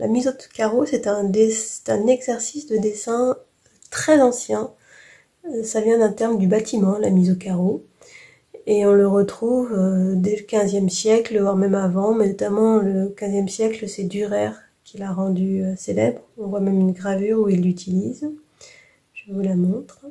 La mise au carreau, c'est un exercice de dessin très ancien. Ça vient d'un terme du bâtiment, la mise au carreau. Et on le retrouve dès le XVe siècle, voire même avant, mais notamment le XVe siècle, c'est Dürer qui l'a rendu célèbre. On voit même une gravure où il l'utilise. Je vous la montre.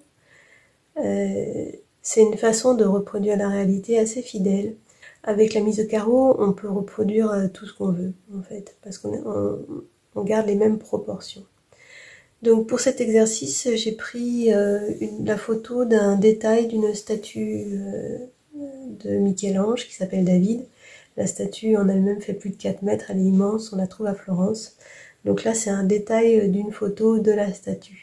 C'est une façon de reproduire la réalité assez fidèle. Avec la mise au carreau, on peut reproduire tout ce qu'on veut, en fait, parce qu'on garde les mêmes proportions. Donc pour cet exercice, j'ai pris la photo d'un détail d'une statue de Michel-Ange qui s'appelle David. La statue en elle-même fait plus de 4 mètres, elle est immense, on la trouve à Florence. Donc là, c'est un détail d'une photo de la statue.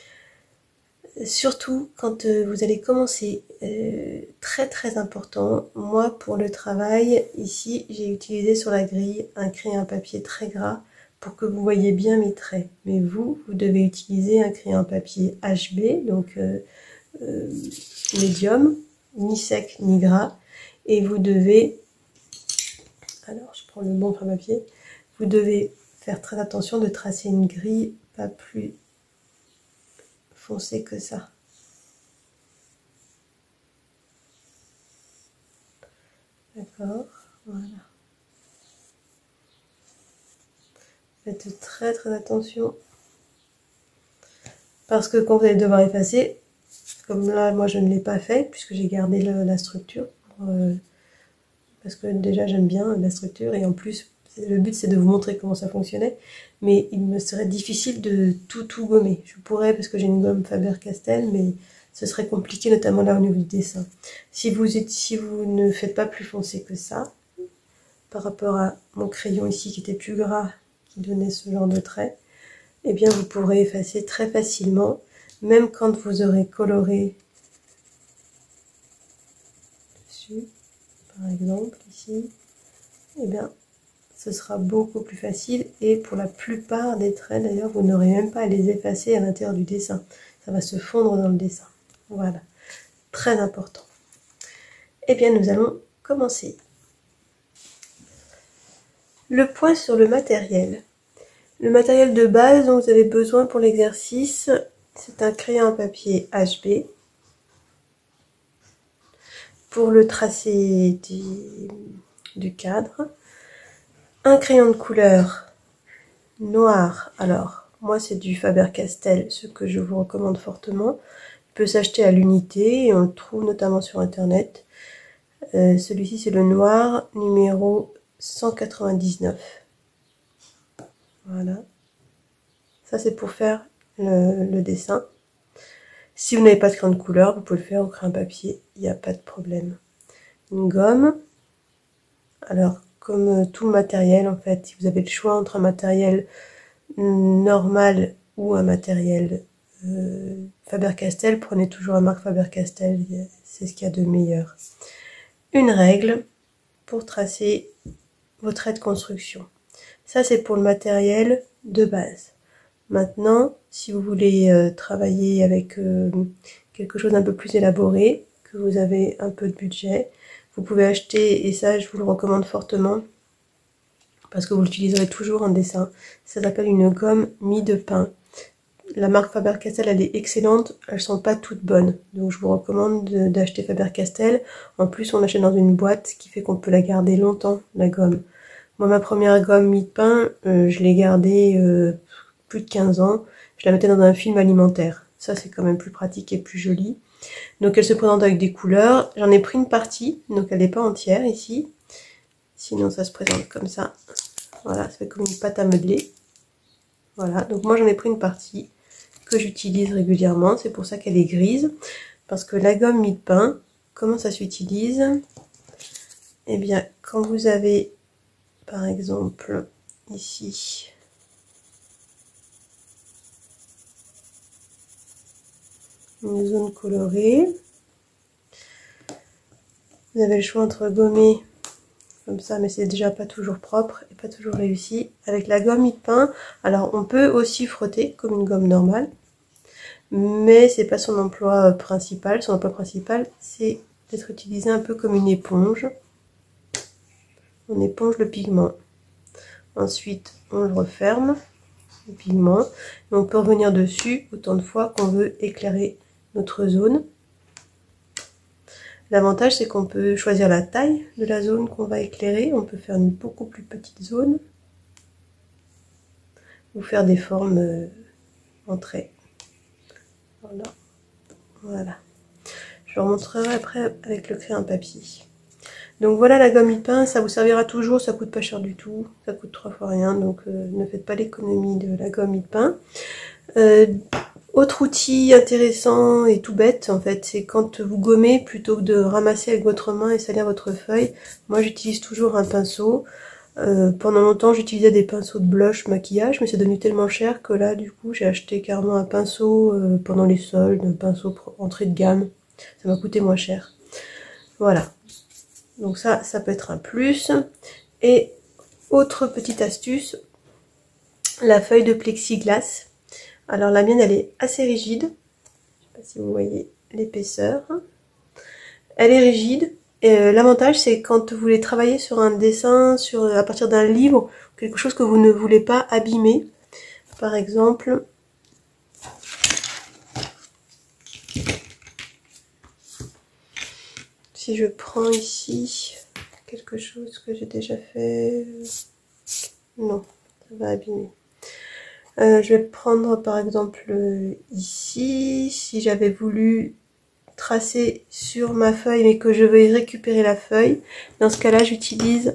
Surtout quand vous allez commencer, très très important, moi pour le travail, ici j'ai utilisé sur la grille un crayon à papier très gras pour que vous voyez bien mes traits. Mais vous devez utiliser un crayon à papier HB, donc médium, ni sec ni gras, et vous devez, alors je prends le bon crayon à papier, vous devez faire très attention de tracer une grille pas plus foncée que ça. D'accord, voilà. Faites très très attention. Parce que quand vous allez devoir effacer, comme là moi je ne l'ai pas fait, puisque j'ai gardé la structure, parce que déjà j'aime bien la structure, et en plus le but c'est de vous montrer comment ça fonctionnait, mais il me serait difficile de tout gommer. Je pourrais parce que j'ai une gomme Faber-Castell, mais ce serait compliqué, notamment là au niveau du dessin. Si vous ne faites pas plus foncé que ça, par rapport à mon crayon ici qui était plus gras, qui donnait ce genre de trait, eh bien vous pourrez effacer très facilement, même quand vous aurez coloré dessus, par exemple ici, eh bien ce sera beaucoup plus facile, et pour la plupart des traits d'ailleurs, vous n'aurez même pas à les effacer à l'intérieur du dessin, ça va se fondre dans le dessin. Voilà, très important. Eh bien nous allons commencer. Le point sur le matériel. Le matériel de base dont vous avez besoin pour l'exercice, c'est un crayon à papier HB. Pour le tracé du cadre. Un crayon de couleur noir. Alors, moi c'est du Faber-Castell, ce que je vous recommande fortement. Il peut s'acheter à l'unité et on le trouve notamment sur internet. Celui-ci c'est le noir numéro 199. Voilà. Ça c'est pour faire le dessin. Si vous n'avez pas de crayon de couleur, vous pouvez le faire au crayon papier, il n'y a pas de problème. Une gomme. Alors, comme tout matériel, en fait, si vous avez le choix entre un matériel normal ou un matériel Faber-Castell, prenez toujours la marque Faber-Castell, c'est ce qu'il y a de meilleur. Une règle pour tracer vos traits de construction. Ça, c'est pour le matériel de base. Maintenant, si vous voulez travailler avec quelque chose d'un peu plus élaboré, que vous avez un peu de budget, vous pouvez acheter, et ça je vous le recommande fortement, parce que vous l'utiliserez toujours en dessin, ça s'appelle une gomme mie de pain. La marque Faber-Castell, elle est excellente, elles sont pas toutes bonnes, donc je vous recommande d'acheter Faber-Castell. En plus, on l'achète dans une boîte, ce qui fait qu'on peut la garder longtemps, la gomme. Moi, ma première gomme mie de pain, je l'ai gardée plus de 15 ans, je la mettais dans un film alimentaire. Ça, c'est quand même plus pratique et plus joli. Donc, elle se présente avec des couleurs. J'en ai pris une partie, donc elle n'est pas entière ici. Sinon, ça se présente comme ça. Voilà, ça fait comme une pâte à modeler. Voilà, donc moi, j'en ai pris une partie que j'utilise régulièrement. C'est pour ça qu'elle est grise. Parce que la gomme mie de pain, comment ça s'utilise? Eh bien, quand vous avez, par exemple, ici, une zone colorée, vous avez le choix entre gommer comme ça, mais c'est déjà pas toujours propre et pas toujours réussi. Avec la gomme mie de pain, alors on peut aussi frotter comme une gomme normale, mais c'est pas son emploi principal. Son emploi principal, c'est d'être utilisé un peu comme une éponge. On éponge le pigment. Ensuite, on le referme, le pigment, et on peut revenir dessus autant de fois qu'on veut éclairer notre zone. L'avantage, c'est qu'on peut choisir la taille de la zone qu'on va éclairer. On peut faire une beaucoup plus petite zone ou faire des formes en traits. Voilà. Voilà. Je vous remontrerai après avec le crayon papier. Donc voilà la gomme Ipin, ça vous servira toujours, ça coûte pas cher du tout, ça coûte 3 fois rien, donc ne faites pas l'économie de la gomme Ipin. Autre outil intéressant et tout bête en fait, c'est quand vous gommez, plutôt que de ramasser avec votre main et salir votre feuille, moi j'utilise toujours un pinceau. Pendant longtemps j'utilisais des pinceaux de blush maquillage, mais c'est devenu tellement cher que là du coup j'ai acheté carrément un pinceau pendant les soldes, un pinceau entrée de gamme, ça m'a coûté moins cher. Voilà, donc ça peut être un plus. Et autre petite astuce, la feuille de plexiglas. Alors la mienne elle est assez rigide, je sais pas si vous voyez l'épaisseur, elle est rigide. Et l'avantage c'est quand vous voulez travailler sur un dessin, à partir d'un livre, quelque chose que vous ne voulez pas abîmer. Par exemple, si je prends ici quelque chose que j'ai déjà fait, non, ça va abîmer. Je vais prendre par exemple ici, si j'avais voulu tracer sur ma feuille mais que je veux récupérer la feuille, dans ce cas-là j'utilise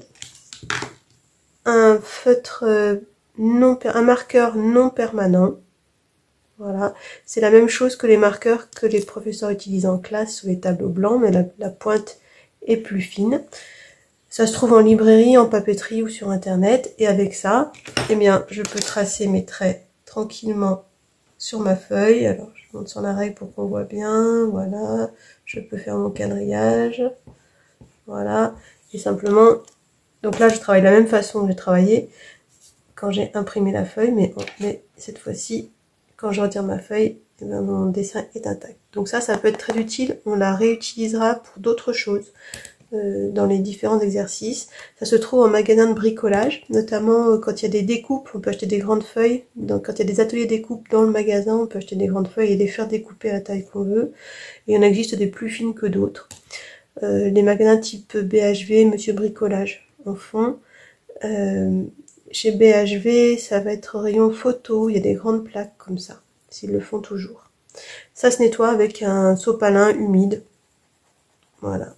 un feutre un marqueur non permanent. Voilà, c'est la même chose que les marqueurs que les professeurs utilisent en classe sur les tableaux blancs, mais la pointe est plus fine. Ça se trouve en librairie, en papeterie ou sur internet, et avec ça, eh bien, je peux tracer mes traits tranquillement sur ma feuille. Alors, je monte sur la règle pour qu'on voit bien, voilà. Je peux faire mon quadrillage, voilà. Et simplement, donc là, je travaille de la même façon que j'ai travaillé quand j'ai imprimé la feuille, mais cette fois-ci, quand je retire ma feuille, eh bien, mon dessin est intact. Donc ça peut être très utile, on la réutilisera pour d'autres choses. Dans les différents exercices. Ça se trouve en magasin de bricolage, notamment quand il y a des découpes, on peut acheter des grandes feuilles. Donc quand il y a des ateliers découpes dans le magasin, on peut acheter des grandes feuilles et les faire découper à la taille qu'on veut. Et il y en existe des plus fines que d'autres. Les magasins type BHV, Monsieur Bricolage en font. Chez BHV, ça va être rayon photo, il y a des grandes plaques comme ça, s'ils le font toujours. Ça se nettoie avec un sopalin humide. Voilà.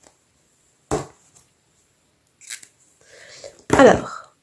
Alors,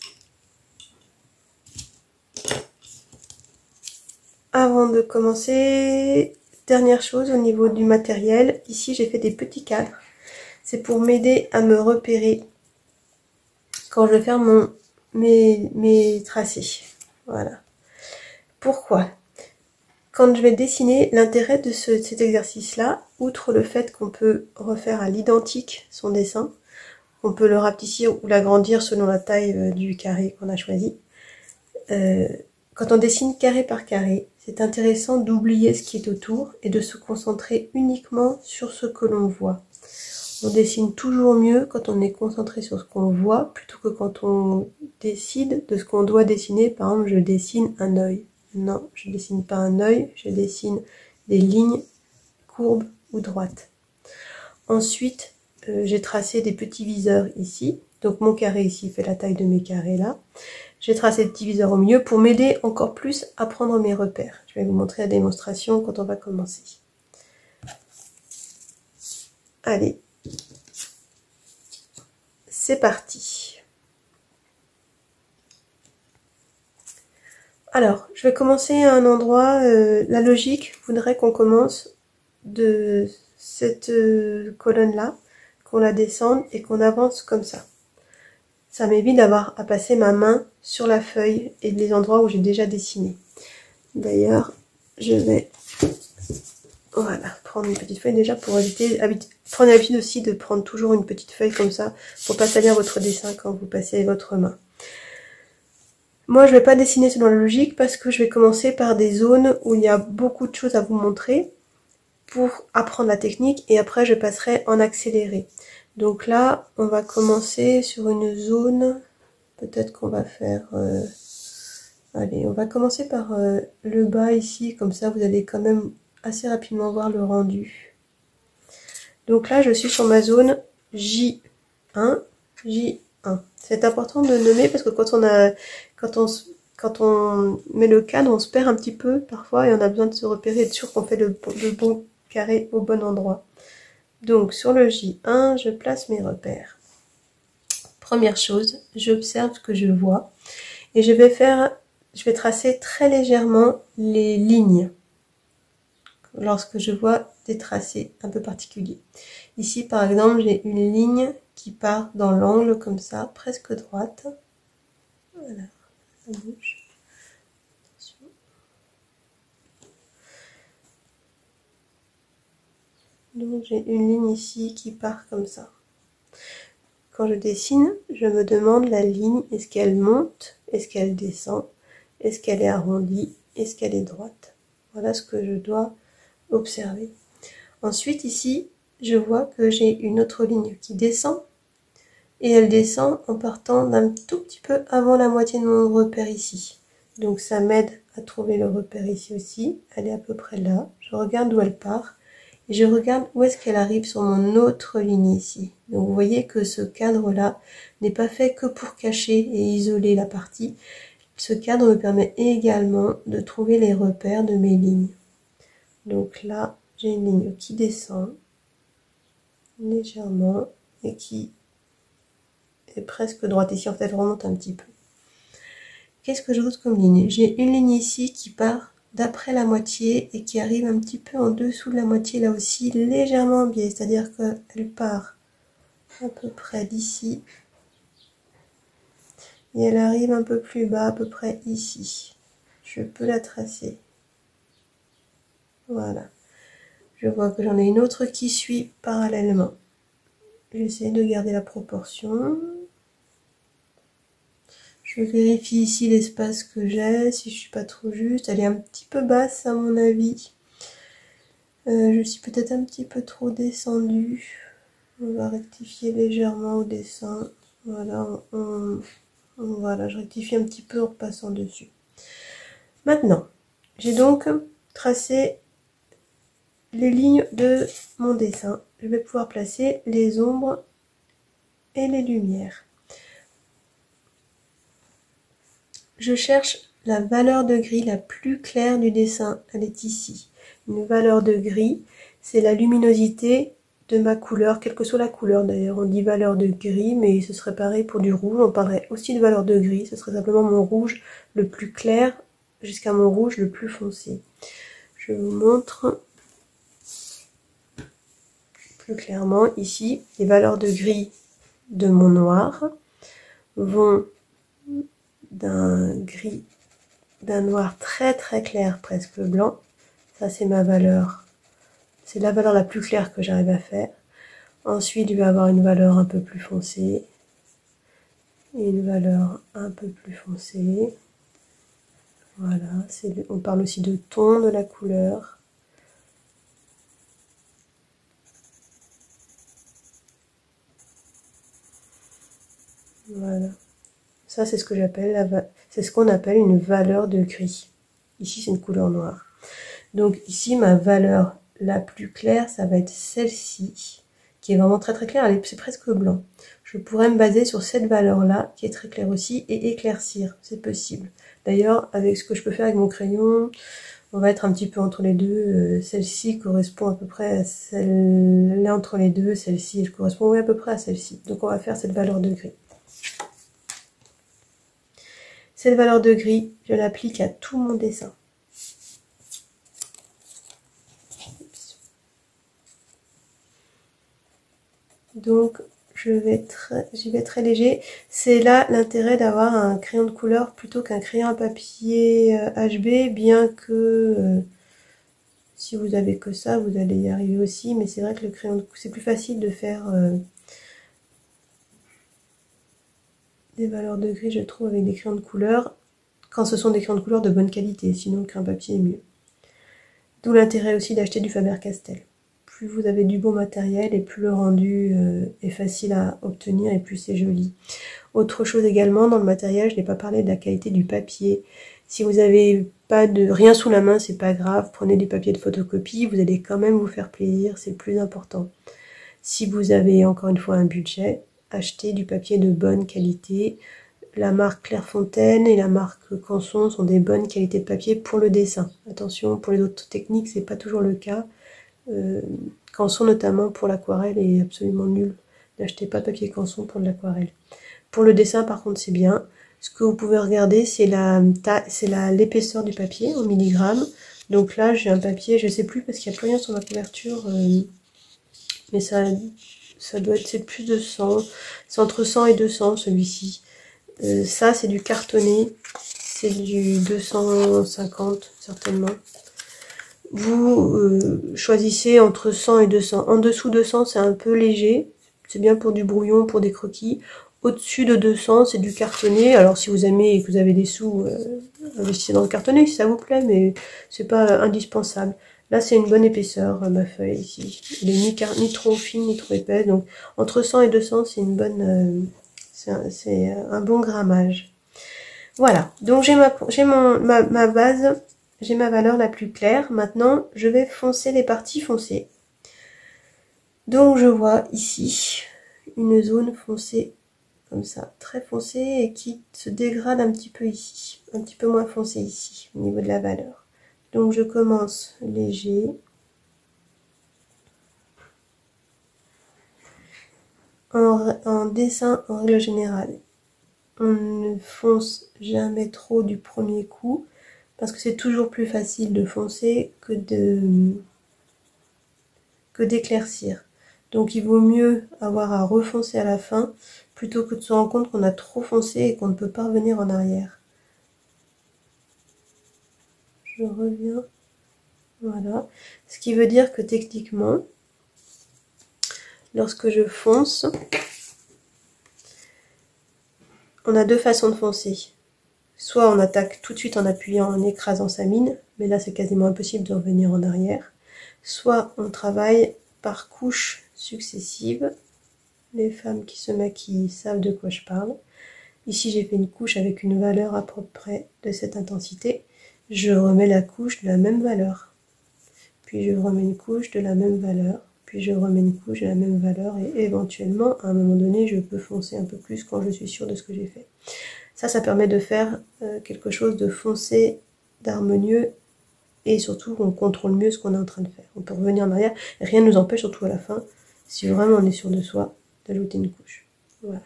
avant de commencer, dernière chose au niveau du matériel, ici j'ai fait des petits cadres. C'est pour m'aider à me repérer quand je vais faire mes tracés. Voilà. Pourquoi? Quand je vais dessiner, l'intérêt de cet exercice-là, outre le fait qu'on peut refaire à l'identique son dessin, on peut le rapetissir ou l'agrandir selon la taille du carré qu'on a choisi. Quand on dessine carré par carré, c'est intéressant d'oublier ce qui est autour et de se concentrer uniquement sur ce que l'on voit. On dessine toujours mieux quand on est concentré sur ce qu'on voit plutôt que quand on décide de ce qu'on doit dessiner. Par exemple, je dessine un œil. Non, je dessine pas un œil, je dessine des lignes courbes ou droites. Ensuite, j'ai tracé des petits viseurs ici. Donc mon carré ici fait la taille de mes carrés là. J'ai tracé des petits viseurs au milieu pour m'aider encore plus à prendre mes repères. Je vais vous montrer la démonstration quand on va commencer. Allez, c'est parti. Alors, je vais commencer à un endroit, la logique voudrait qu'on commence de cette colonne-là, qu'on la descende et qu'on avance comme ça. Ça m'évite d'avoir à passer ma main sur la feuille et les endroits où j'ai déjà dessiné. D'ailleurs, je vais prendre une petite feuille déjà pour éviter. Prenez l'habitude aussi de prendre toujours une petite feuille comme ça pour pas salir votre dessin quand vous passez votre main. Moi, je vais pas dessiner selon la logique parce que je vais commencer par des zones où il y a beaucoup de choses à vous montrer pour apprendre la technique et après je passerai en accéléré. Donc là, on va commencer sur une zone peut-être qu'on va faire... allez, on va commencer par le bas ici, comme ça vous allez quand même assez rapidement voir le rendu. Donc là, je suis sur ma zone J1, J1. C'est important de nommer parce que quand on met le cadre, on se perd un petit peu parfois et on a besoin de se repérer et être sûr qu'on fait le bon carré au bon endroit. Donc sur le J1, je place mes repères. Première chose, j'observe ce que je vois et je vais tracer très légèrement les lignes lorsque je vois des tracés un peu particuliers. Ici par exemple, j'ai une ligne qui part dans l'angle comme ça, presque droite. Voilà, ça bouge. Attention. Donc j'ai une ligne ici qui part comme ça. Quand je dessine, je me demande la ligne, est-ce qu'elle monte, est-ce qu'elle descend, est-ce qu'elle est arrondie, est-ce qu'elle est droite. Voilà ce que je dois observer. Ensuite ici, je vois que j'ai une autre ligne qui descend, et elle descend en partant d'un tout petit peu avant la moitié de mon repère ici. Donc ça m'aide à trouver le repère ici aussi, elle est à peu près là, je regarde où elle part, et je regarde où est-ce qu'elle arrive sur mon autre ligne ici. Donc vous voyez que ce cadre-là n'est pas fait que pour cacher et isoler la partie. Ce cadre me permet également de trouver les repères de mes lignes. Donc là, j'ai une ligne qui descend légèrement et qui est presque droite. Ici, en fait, elle remonte un petit peu. Qu'est-ce que je trouve comme ligne? J'ai une ligne ici qui part d'après la moitié et qui arrive un petit peu en dessous de la moitié là aussi, légèrement en biais, c'est-à-dire qu'elle part à peu près d'ici et elle arrive un peu plus bas, à peu près ici. Je peux la tracer. Voilà. Je vois que j'en ai une autre qui suit parallèlement. J'essaie de garder la proportion. Je vérifie ici l'espace que j'ai, si je suis pas trop juste. Elle est un petit peu basse à mon avis. Je suis peut-être un petit peu trop descendue. On va rectifier légèrement au dessin. Voilà, voilà, je rectifie un petit peu en repassant dessus. Maintenant, j'ai donc tracé les lignes de mon dessin. Je vais pouvoir placer les ombres et les lumières. Je cherche la valeur de gris la plus claire du dessin. Elle est ici. Une valeur de gris, c'est la luminosité de ma couleur, quelle que soit la couleur d'ailleurs. On dit valeur de gris, mais ce serait pareil pour du rouge. On parlerait aussi de valeur de gris. Ce serait simplement mon rouge le plus clair jusqu'à mon rouge le plus foncé. Je vous montre plus clairement ici. Les valeurs de gris de mon noir vont d'un gris, d'un noir très très clair, presque blanc. Ça c'est ma valeur. C'est la valeur la plus claire que j'arrive à faire. Ensuite, je vais avoir une valeur un peu plus foncée. Et une valeur un peu plus foncée. Voilà, on parle aussi de ton de la couleur. Voilà. Ça, c'est ce que j'appelle c'est ce qu'on appelle une valeur de gris. Ici, c'est une couleur noire. Donc ici, ma valeur la plus claire, ça va être celle-ci, qui est vraiment très très claire, c'est presque blanc. Je pourrais me baser sur cette valeur-là, qui est très claire aussi, et éclaircir, c'est possible. D'ailleurs, avec ce que je peux faire avec mon crayon, on va être un petit peu entre les deux. Celle-ci correspond à peu près à celle-là entre les deux, celle-ci, elle correspond à peu près à celle-ci. Donc on va faire cette valeur de gris. Cette valeur de gris, je l'applique à tout mon dessin. Donc j'y vais très léger. C'est là l'intérêt d'avoir un crayon de couleur plutôt qu'un crayon à papier HB, bien que si vous avez que ça, vous allez y arriver aussi. Mais c'est vrai que le crayon de c'est plus facile de faire des valeurs de gris, je trouve, avec des crayons de couleur, quand ce sont des crayons de couleur de bonne qualité. Sinon, le crayon papier est mieux. D'où l'intérêt aussi d'acheter du Faber-Castell. plus vous avez du bon matériel et plus le rendu est facile à obtenir et plus c'est joli. Autre chose également dans le matériel, je n'ai pas parlé de la qualité du papier. Si vous n'avez pas de rien sous la main, c'est pas grave, prenez du papier de photocopie, vous allez quand même vous faire plaisir, c'est le plus important. Si vous avez encore une fois un budget, achetez du papier de bonne qualité. La marque Clairefontaine et la marque Canson sont des bonnes qualités de papier pour le dessin. Attention, pour les autres techniques, c'est pas toujours le cas. Canson notamment pour l'aquarelle est absolument nul. N'achetez pas de papier Canson pour de l'aquarelle. Pour le dessin, par contre, c'est bien. Ce que vous pouvez regarder, c'est l'épaisseur du papier en milligrammes. Donc là, j'ai un papier, je sais plus parce qu'il n'y a plus rien sur ma couverture, mais ça doit être, c'est plus de 100. C'est entre 100 et 200 celui-ci. Ça, c'est du cartonné. C'est du 250 certainement. Vous choisissez entre 100 et 200. En dessous de 100, c'est un peu léger. C'est bien pour du brouillon, pour des croquis. Au-dessus de 200, c'est du cartonné. Alors, si vous aimez et que vous avez des sous, investissez dans le cartonné si ça vous plaît, mais c'est pas indispensable. Là, c'est une bonne épaisseur, ma feuille ici. Elle est ni trop fine, ni trop épaisse. Donc, entre 100 et 200, c'est une bonne, c'est un bon grammage. Voilà. Donc, j'ai ma base. J'ai ma valeur la plus claire. Maintenant, je vais foncer les parties foncées. Donc, je vois ici une zone foncée, comme ça, très foncée, et qui se dégrade un petit peu ici. Un petit peu moins foncée ici, au niveau de la valeur. Donc, je commence léger. En dessin, en règle générale, on ne fonce jamais trop du premier coup, parce que c'est toujours plus facile de foncer que d'éclaircir. Donc il vaut mieux avoir à refoncer à la fin plutôt que de se rendre compte qu'on a trop foncé et qu'on ne peut pas revenir en arrière. Je reviens, voilà. Ce qui veut dire que techniquement, lorsque je fonce, on a deux façons de foncer. Soit on attaque tout de suite en appuyant, en écrasant sa mine, mais là c'est quasiment impossible de revenir en arrière. Soit on travaille par couches successives. Les femmes qui se maquillent savent de quoi je parle. Ici j'ai fait une couche avec une valeur à peu près de cette intensité. Je remets la couche de la même valeur. Puis je remets une couche de la même valeur. Puis je remets une couche de la même valeur. Et éventuellement, à un moment donné, je peux foncer un peu plus quand je suis sûre de ce que j'ai fait. Ça permet de faire quelque chose de foncé, d'harmonieux, et surtout on contrôle mieux ce qu'on est en train de faire. On peut revenir en arrière, rien ne nous empêche, surtout à la fin, si vraiment on est sûr de soi, d'ajouter une couche. Voilà.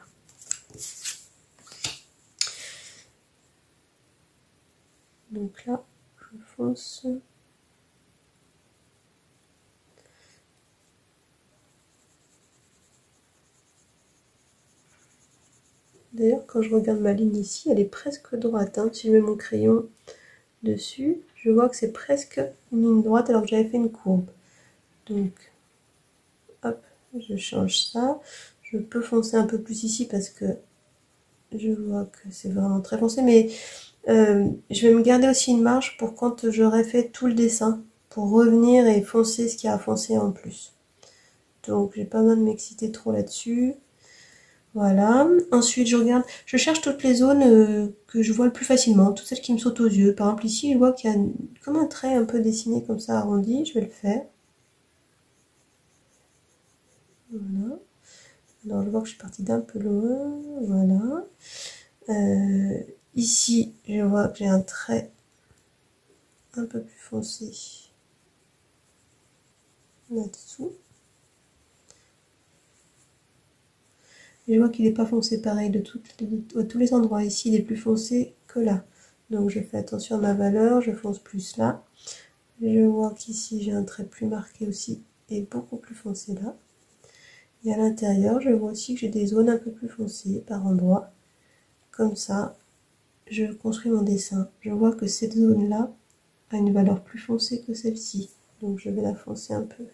Donc là, je fonce. D'ailleurs, quand je regarde ma ligne ici, elle est presque droite. Hein. Si je mets mon crayon dessus, je vois que c'est presque une ligne droite alors que j'avais fait une courbe. Donc, hop, je change ça. Je peux foncer un peu plus ici parce que je vois que c'est vraiment très foncé. Mais je vais me garder aussi une marge pour quand j'aurai fait tout le dessin, pour revenir et foncer ce qu'il y a à foncer en plus. Donc, j'ai pas besoin de m'exciter trop là-dessus. Voilà, ensuite je regarde, je cherche toutes les zones que je vois le plus facilement, toutes celles qui me sautent aux yeux. Par exemple ici je vois qu'il y a comme un trait un peu dessiné comme ça arrondi, je vais le faire. Voilà, alors je vois que je suis partie d'un peu loin, voilà. Ici je vois que j'ai un trait un peu plus foncé là-dessous. Et je vois qu'il n'est pas foncé pareil de tous les endroits. Ici, il est plus foncé que là. Donc, je fais attention à ma valeur. Je fonce plus là. Je vois qu'ici, j'ai un trait plus marqué aussi et beaucoup plus foncé là. Et à l'intérieur, je vois aussi que j'ai des zones un peu plus foncées par endroits. Comme ça, je construis mon dessin. Je vois que cette zone-là a une valeur plus foncée que celle-ci. Donc, je vais la foncer un peu.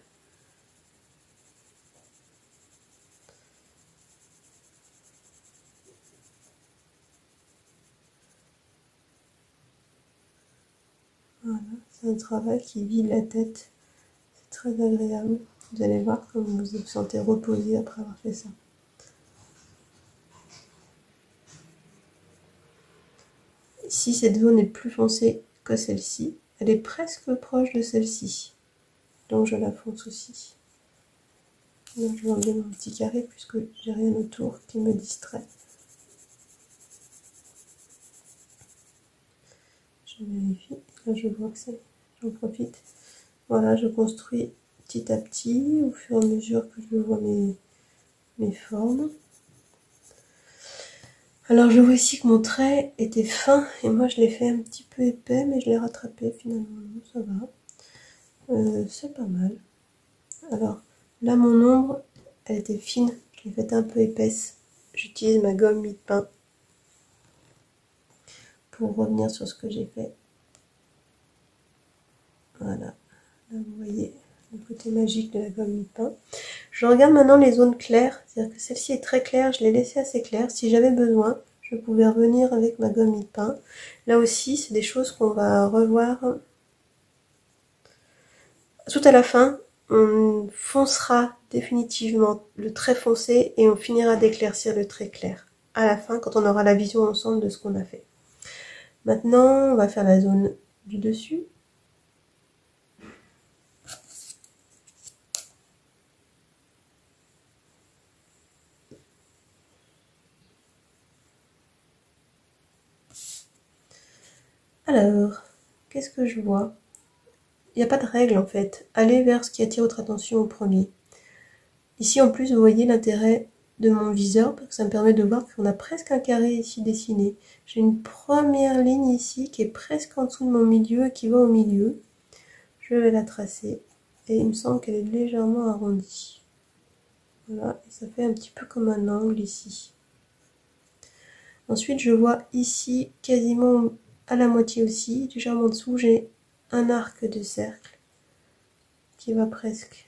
Voilà, c'est un travail qui vide la tête. C'est très agréable. Vous allez voir comme vous vous sentez reposé après avoir fait ça. Ici, cette zone est plus foncée que celle-ci. Elle est presque proche de celle-ci. Donc je la fonce aussi. Donc je vais enlever mon petit carré puisque j'ai rien autour qui me distrait. Je vérifie. Là je vois que c'est... J'en profite. Voilà, je construis petit à petit au fur et à mesure que je vois mes formes. Alors je vois ici que mon trait était fin et moi je l'ai fait un petit peu épais mais je l'ai rattrapé finalement, ça va. C'est pas mal. Alors là mon ombre elle était fine, je l'ai faite un peu épaisse. J'utilise ma gomme mie-de-pain pour revenir sur ce que j'ai fait. Voilà, là vous voyez le côté magique de la gomme mie-de-pain. Je regarde maintenant les zones claires, c'est-à-dire que celle-ci est très claire, je l'ai laissée assez claire. Si j'avais besoin, je pouvais revenir avec ma gomme mie-de-pain. Là aussi, c'est des choses qu'on va revoir tout à la fin. On foncera définitivement le trait foncé et on finira d'éclaircir le trait clair à la fin quand on aura la vision ensemble de ce qu'on a fait. Maintenant, on va faire la zone du dessus. Alors, qu'est-ce que je vois? Il n'y a pas de règle en fait. Allez vers ce qui attire votre attention au premier. Ici en plus vous voyez l'intérêt de mon viseur parce que ça me permet de voir qu'on a presque un carré ici dessiné. J'ai une première ligne ici qui est presque en dessous de mon milieu et qui va au milieu. Je vais la tracer et il me semble qu'elle est légèrement arrondie. Voilà, et ça fait un petit peu comme un angle ici. Ensuite je vois ici quasiment à la moitié aussi, légèrement en dessous, j'ai un arc de cercle qui va presque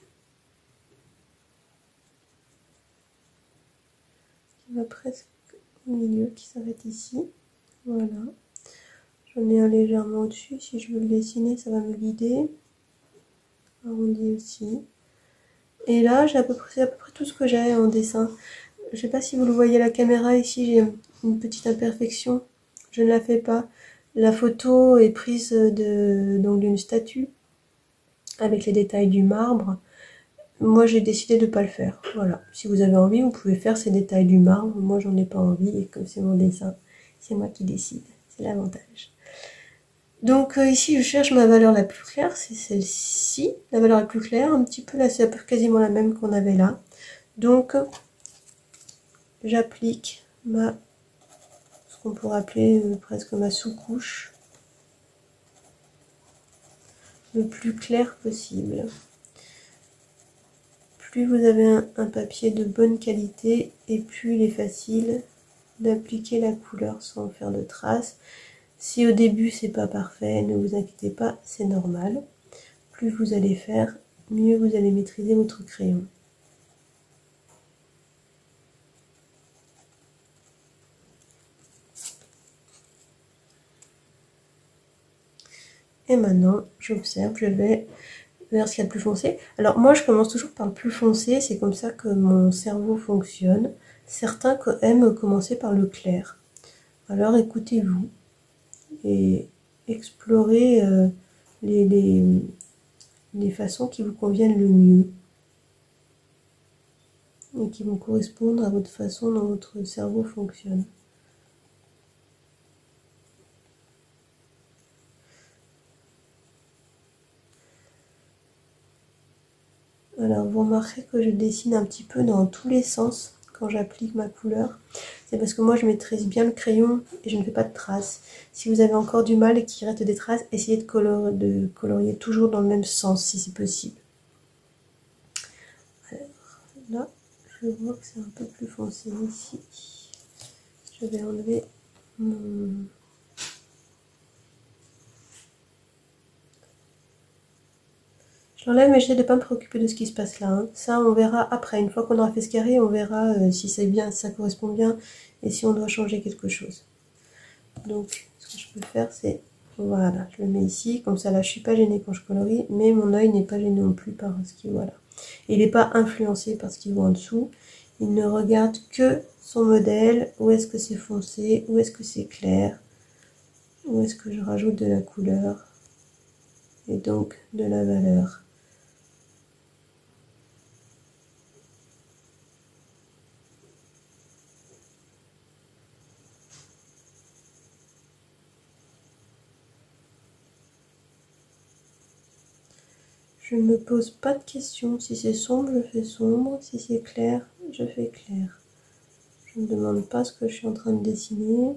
au milieu, qui s'arrête ici. Voilà. J'en ai un légèrement au-dessus. Si je veux le dessiner, ça va me guider. Arrondi aussi. Et là, c'est à peu près tout ce que j'ai en dessin. Je ne sais pas si vous le voyez à la caméra. Ici, j'ai une petite imperfection. Je ne la fais pas. La photo est prise d'une statue avec les détails du marbre. Moi, j'ai décidé de ne pas le faire. Voilà. Si vous avez envie, vous pouvez faire ces détails du marbre. Moi, j'en ai pas envie. Et comme c'est mon dessin, c'est moi qui décide. C'est l'avantage. Donc ici, je cherche ma valeur la plus claire. C'est celle-ci. La valeur la plus claire. Un petit peu là, c'est quasiment la même qu'on avait là. Donc, j'applique ce qu'on pourrait appeler presque ma sous-couche. Le plus clair possible. Plus vous avez un papier de bonne qualité et plus il est facile d'appliquer la couleur sans faire de traces. Si au début c'est pas parfait, ne vous inquiétez pas, c'est normal. Plus vous allez faire, mieux vous allez maîtriser votre crayon. Et maintenant, j'observe, je vais vers ce qu'il y a de plus foncé. Alors moi, je commence toujours par le plus foncé, c'est comme ça que mon cerveau fonctionne. Certains aiment commencer par le clair. Alors écoutez-vous et explorez les façons qui vous conviennent le mieux et qui vont correspondre à votre façon dont votre cerveau fonctionne. Alors vous remarquerez que je dessine un petit peu dans tous les sens quand j'applique ma couleur. C'est parce que moi je maîtrise bien le crayon et je ne fais pas de traces. Si vous avez encore du mal et qu'il reste des traces, essayez de colorier toujours dans le même sens si c'est possible. Alors là, je vois que c'est un peu plus foncé ici. Je vais enlever mon... Je l'enlève mais j'essaie de ne pas me préoccuper de ce qui se passe là. Hein. Ça on verra après, une fois qu'on aura fait ce carré, on verra si c'est bien, si ça correspond bien et si on doit changer quelque chose. Donc ce que je peux faire c'est, voilà, je le mets ici, comme ça là je suis pas gênée quand je colorie, mais mon œil n'est pas gêné non plus par ce qui, voilà. Il n'est pas influencé par ce qui voit en dessous. Il ne regarde que son modèle, où est-ce que c'est foncé, où est-ce que c'est clair, où est-ce que je rajoute de la couleur et donc de la valeur. Je ne me pose pas de questions. Si c'est sombre, je fais sombre. Si c'est clair, je fais clair. Je ne me demande pas ce que je suis en train de dessiner.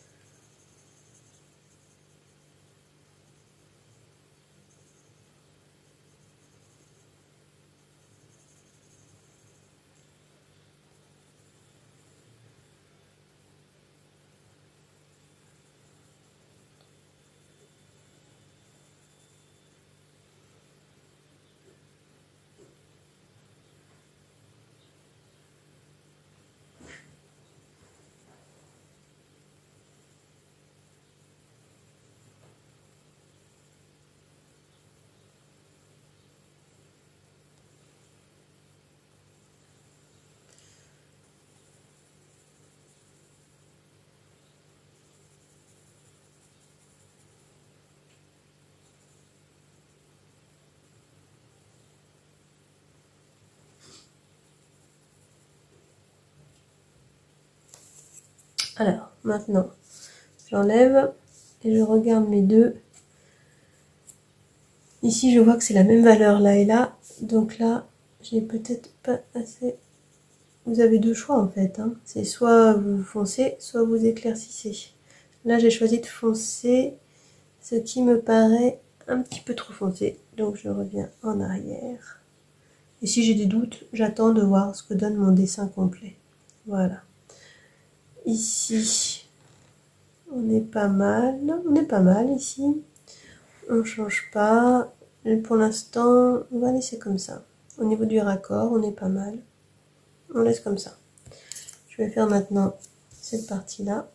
Alors, maintenant, j'enlève et je regarde mes deux. Ici, je vois que c'est la même valeur là et là. Donc là, j'ai peut-être pas assez... Vous avez deux choix en fait. Hein. C'est soit vous foncez, soit vous éclaircissez. Là, j'ai choisi de foncer, ce qui me paraît un petit peu trop foncé. Donc, je reviens en arrière. Et si j'ai des doutes, j'attends de voir ce que donne mon dessin complet. Voilà. Ici, on est pas mal. On est pas mal ici. On change pas. Pour l'instant, on va laisser comme ça. Au niveau du raccord, on est pas mal. On laisse comme ça. Je vais faire maintenant cette partie-là.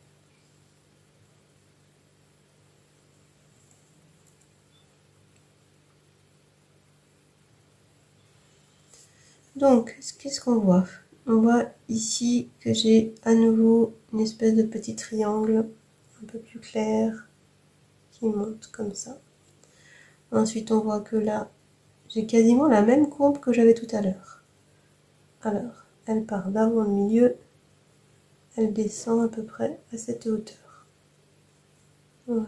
Donc, qu'est-ce qu'on voit? On voit ici que j'ai à nouveau une espèce de petit triangle un peu plus clair qui monte comme ça. Ensuite, on voit que là, j'ai quasiment la même courbe que j'avais tout à l'heure. Alors, elle part d'avant le milieu, elle descend à peu près à cette hauteur. Voilà.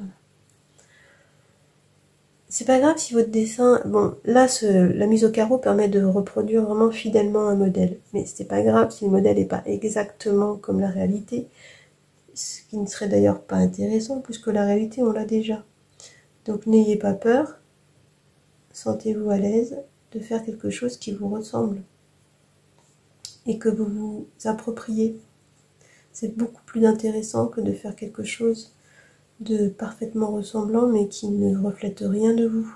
C'est pas grave si votre dessin... Bon, là, la mise au carreau permet de reproduire vraiment fidèlement un modèle. Mais c'est pas grave si le modèle n'est pas exactement comme la réalité. Ce qui ne serait d'ailleurs pas intéressant, puisque la réalité, on l'a déjà. Donc n'ayez pas peur, sentez-vous à l'aise de faire quelque chose qui vous ressemble. Et que vous vous appropriez. C'est beaucoup plus intéressant que de faire quelque chose de parfaitement ressemblant, mais qui ne reflète rien de vous.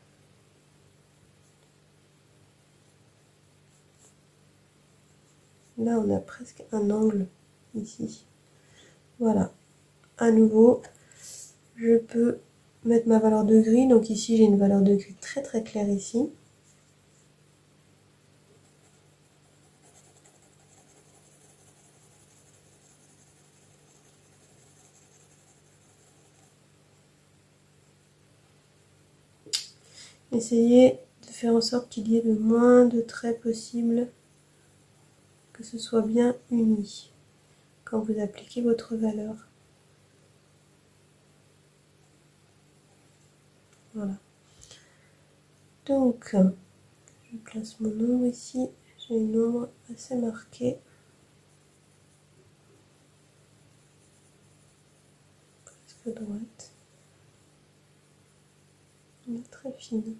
Là, on a presque un angle ici. Voilà. À nouveau, je peux mettre ma valeur de gris. Donc ici, j'ai une valeur de gris très très claire ici. Essayez de faire en sorte qu'il y ait le moins de traits possible, que ce soit bien uni quand vous appliquez votre valeur. Voilà. Donc, je place mon ombre ici. J'ai une ombre assez marquée. Presque droite. Elle est très fine.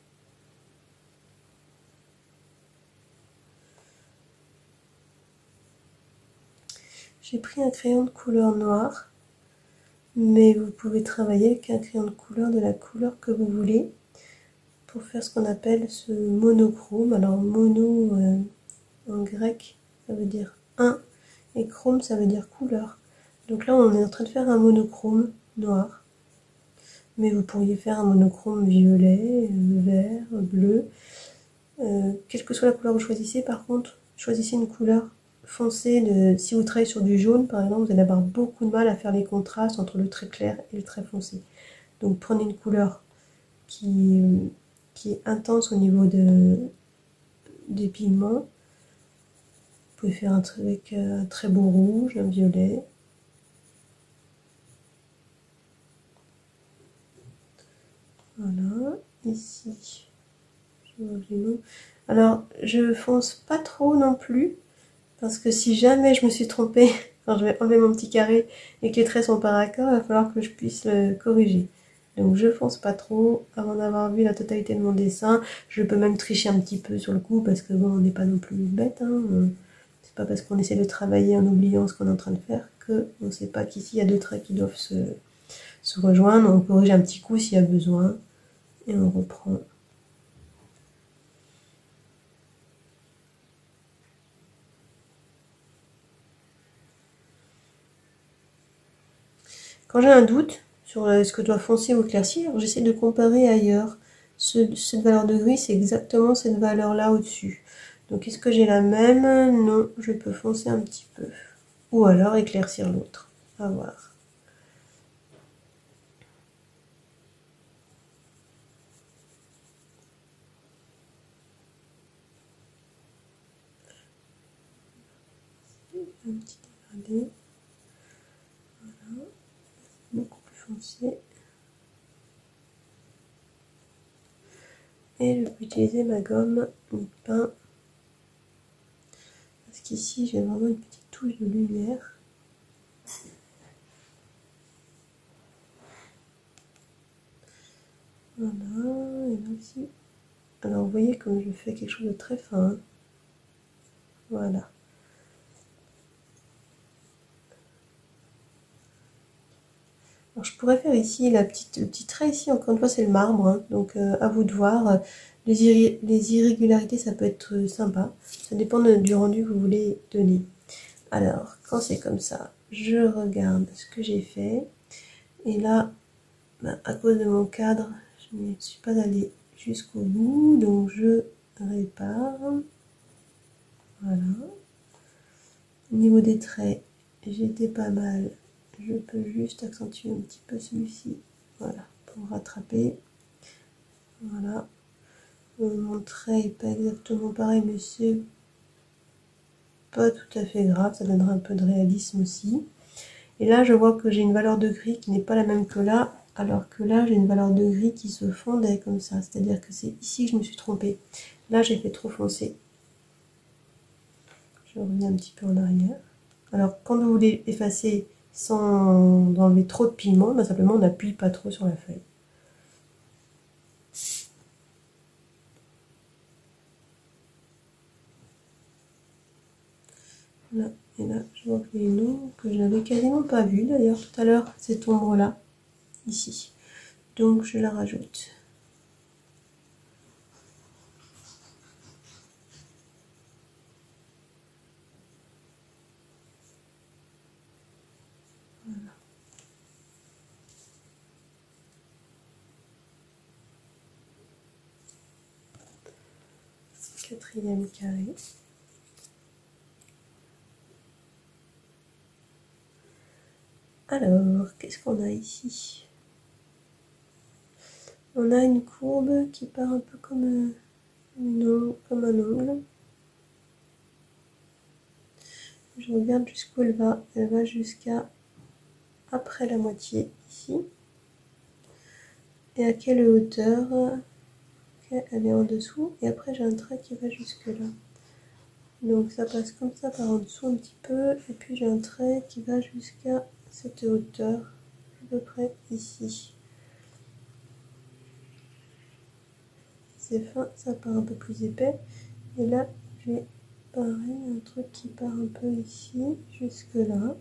J'ai pris un crayon de couleur noire, mais vous pouvez travailler avec un crayon de couleur de la couleur que vous voulez pour faire ce qu'on appelle ce monochrome. Alors mono en grec ça veut dire un et chrome ça veut dire couleur. Donc là on est en train de faire un monochrome noir, mais vous pourriez faire un monochrome violet, vert, bleu. Quelle que soit la couleur que vous choisissez, par contre, choisissez une couleur foncée. Si vous travaillez sur du jaune, par exemple, vous allez avoir beaucoup de mal à faire les contrastes entre le trait clair et le trait foncé. Donc prenez une couleur qui est intense au niveau des pigments. Vous pouvez faire un trait avec un très beau rouge, un violet. Voilà, ici. Alors, je fonce pas trop non plus, parce que si jamais je me suis trompée, quand je vais enlever mon petit carré et que les traits sont pas raccords, il va falloir que je puisse le corriger. Donc je fonce pas trop avant d'avoir vu la totalité de mon dessin. Je peux même tricher un petit peu sur le coup, parce que bon, on n'est pas non plus bête, hein. C'est pas parce qu'on essaie de travailler en oubliant ce qu'on est en train de faire que on sait pas qu'ici il y a deux traits qui doivent se rejoindre. On corrige un petit coup s'il y a besoin et on reprend. Quand j'ai un doute sur ce que je dois foncer ou éclaircir, j'essaie de comparer ailleurs. Cette valeur de gris, c'est exactement cette valeur-là au-dessus. Donc est-ce que j'ai la même? Non, je peux foncer un petit peu. Ou alors éclaircir l'autre. À voir. Un petit dégradé. Voilà. Beaucoup plus foncé. Et je peux utiliser ma gomme mi-pain. Parce qu'ici, j'ai vraiment une petite touche de lumière. Voilà, et là aussi. Alors vous voyez comme je fais quelque chose de très fin. Hein. Voilà. Alors je pourrais faire ici le petit trait ici, encore une fois c'est le marbre, hein, donc à vous de voir. Les irrégularités ça peut être sympa, ça dépend du rendu que vous voulez donner. Alors quand c'est comme ça, je regarde ce que j'ai fait, et là, à cause de mon cadre, je ne suis pas allée jusqu'au bout, donc je répare. Voilà. Au niveau des traits, j'étais pas mal. Je peux juste accentuer un petit peu celui-ci, voilà, pour rattraper. Voilà. Mon trait n'est pas exactement pareil, mais c'est pas tout à fait grave, ça donnera un peu de réalisme aussi. Et là, je vois que j'ai une valeur de gris qui n'est pas la même que là, alors que là, j'ai une valeur de gris qui se fondait comme ça. C'est-à-dire que c'est ici que je me suis trompée. Là, j'ai fait trop foncé. Je reviens un petit peu en arrière. Alors, quand vous voulez effacer sans enlever trop de pigment, ben simplement on n'appuie pas trop sur la feuille. Là, et là, je vois qu'il y a une ombre que je n'avais quasiment pas vue d'ailleurs tout à l'heure, cette ombre-là, ici. Donc, je la rajoute. Voilà. Quatrième carré. Alors, qu'est-ce qu'on a ici? On a une courbe qui part un peu comme comme un ongle. Je regarde jusqu'où elle va. Elle va jusqu'à après la moitié ici. Et à quelle hauteur? Elle est en dessous. Et après j'ai un trait qui va jusque là. Donc ça passe comme ça par en dessous un petit peu. Et puis j'ai un trait qui va jusqu'à cette hauteur. À peu près ici. C'est fin, ça part un peu plus épais. Et là j'ai pareil un truc qui part un peu ici jusque là.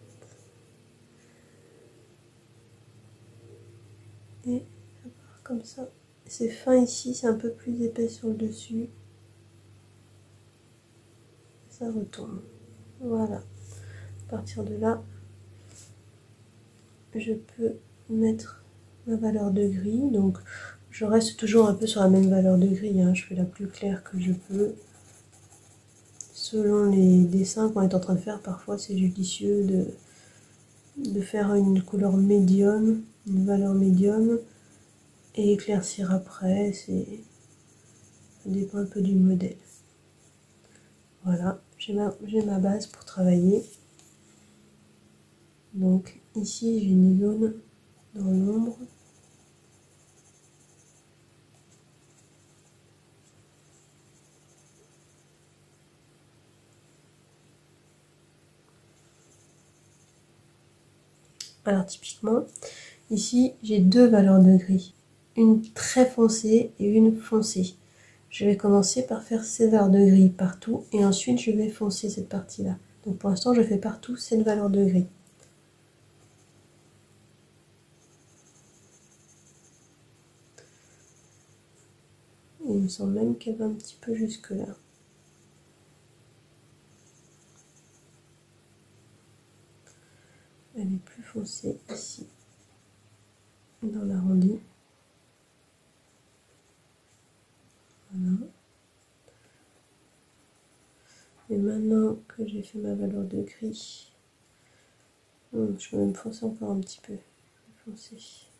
Et ça part comme ça. C'est fin ici, c'est un peu plus épais sur le dessus. Ça retombe. Voilà. À partir de là, je peux mettre ma valeur de gris. Donc Je reste toujours un peu sur la même valeur de gris, hein. Je fais la plus claire que je peux. Selon les dessins qu'on est en train de faire, parfois c'est judicieux de faire une couleur médium, une valeur médium, et éclaircir après, ça dépend un peu du modèle. Voilà, j'ai ma base pour travailler. Donc ici j'ai une zone dans l'ombre. Alors typiquement, ici j'ai deux valeurs de gris, une très foncée et une foncée. Je vais commencer par faire cette valeur de gris partout et ensuite je vais foncer cette partie-là. Donc pour l'instant je fais partout cette valeur de gris. Et il me semble même qu'elle va un petit peu jusque là. Elle est plus foncée ici, dans l'arrondi. Voilà. Et maintenant que j'ai fait ma valeur de gris, je peux même foncer encore un petit peu. Foncer.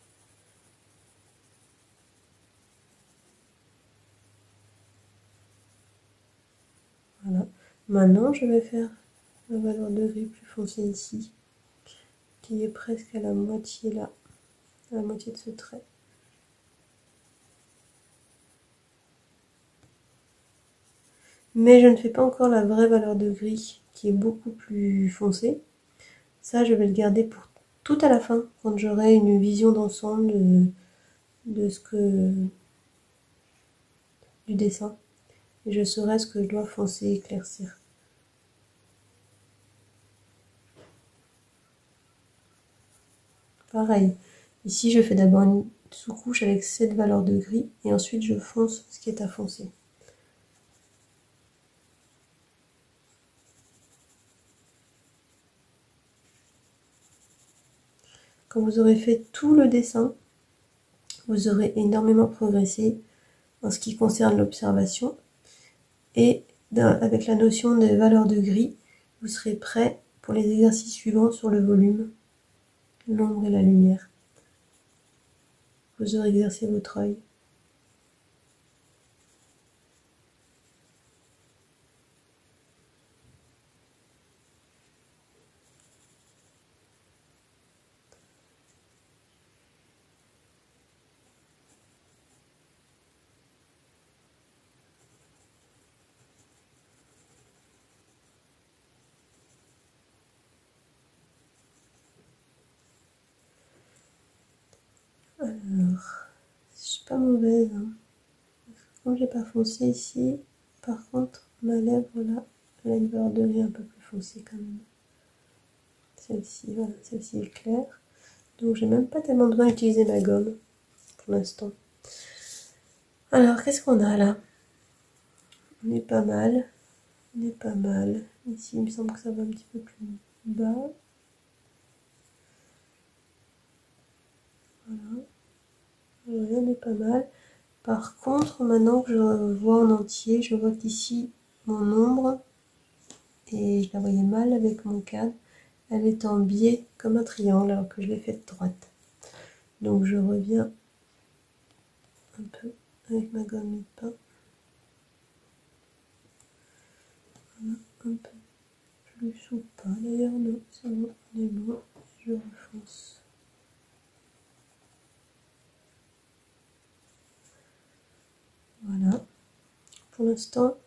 Voilà. Maintenant, je vais faire ma valeur de gris plus foncée ici, qui est presque à la moitié là, à la moitié de ce trait. Mais je ne fais pas encore la vraie valeur de gris, qui est beaucoup plus foncée. Ça, je vais le garder pour tout à la fin, quand j'aurai une vision d'ensemble de ce que du dessin. Et je saurai ce que je dois foncer et éclaircir. Pareil, ici je fais d'abord une sous-couche avec cette valeur de gris et ensuite je fonce ce qui est à foncer. Quand vous aurez fait tout le dessin, vous aurez énormément progressé en ce qui concerne l'observation et avec la notion de valeur de gris, vous serez prêt pour les exercices suivants sur le volume, l'ombre et la lumière. Vous aurez exercé votre œil. Alors, je suis pas mauvaise, hein. Comme j'ai pas foncé ici, par contre, ma lèvre là, elle a une valeur de gris un peu plus foncée quand même. Celle-ci, voilà, celle-ci est claire. Donc j'ai même pas tellement besoin d'utiliser ma gomme pour l'instant. Alors, qu'est-ce qu'on a là? On est pas mal. On est pas mal. Ici, il me semble que ça va un petit peu plus bas. Voilà. Oui, on est pas mal. Par contre, maintenant que je vois en entier, je vois qu'ici, mon ombre, et je la voyais mal avec mon cadre, elle est en biais comme un triangle alors que je l'ai faite droite. Donc je reviens un peu avec ma gomme mie de pain. Voilà, un peu plus ou pas. D'ailleurs non, c'est bon, on est bon. Je refonce. Voilà. Pour l'instant,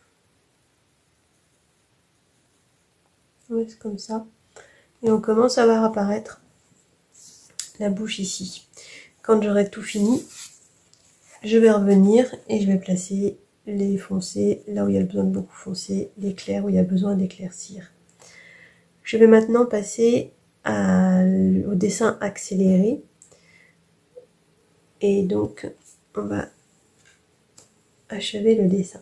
on laisse comme ça. Et on commence à voir apparaître la bouche ici. Quand j'aurai tout fini, je vais revenir et je vais placer les foncés là où il y a besoin de beaucoup foncer, les clairs où il y a besoin d'éclaircir. Je vais maintenant passer au dessin accéléré. Et donc, on va achever le dessin.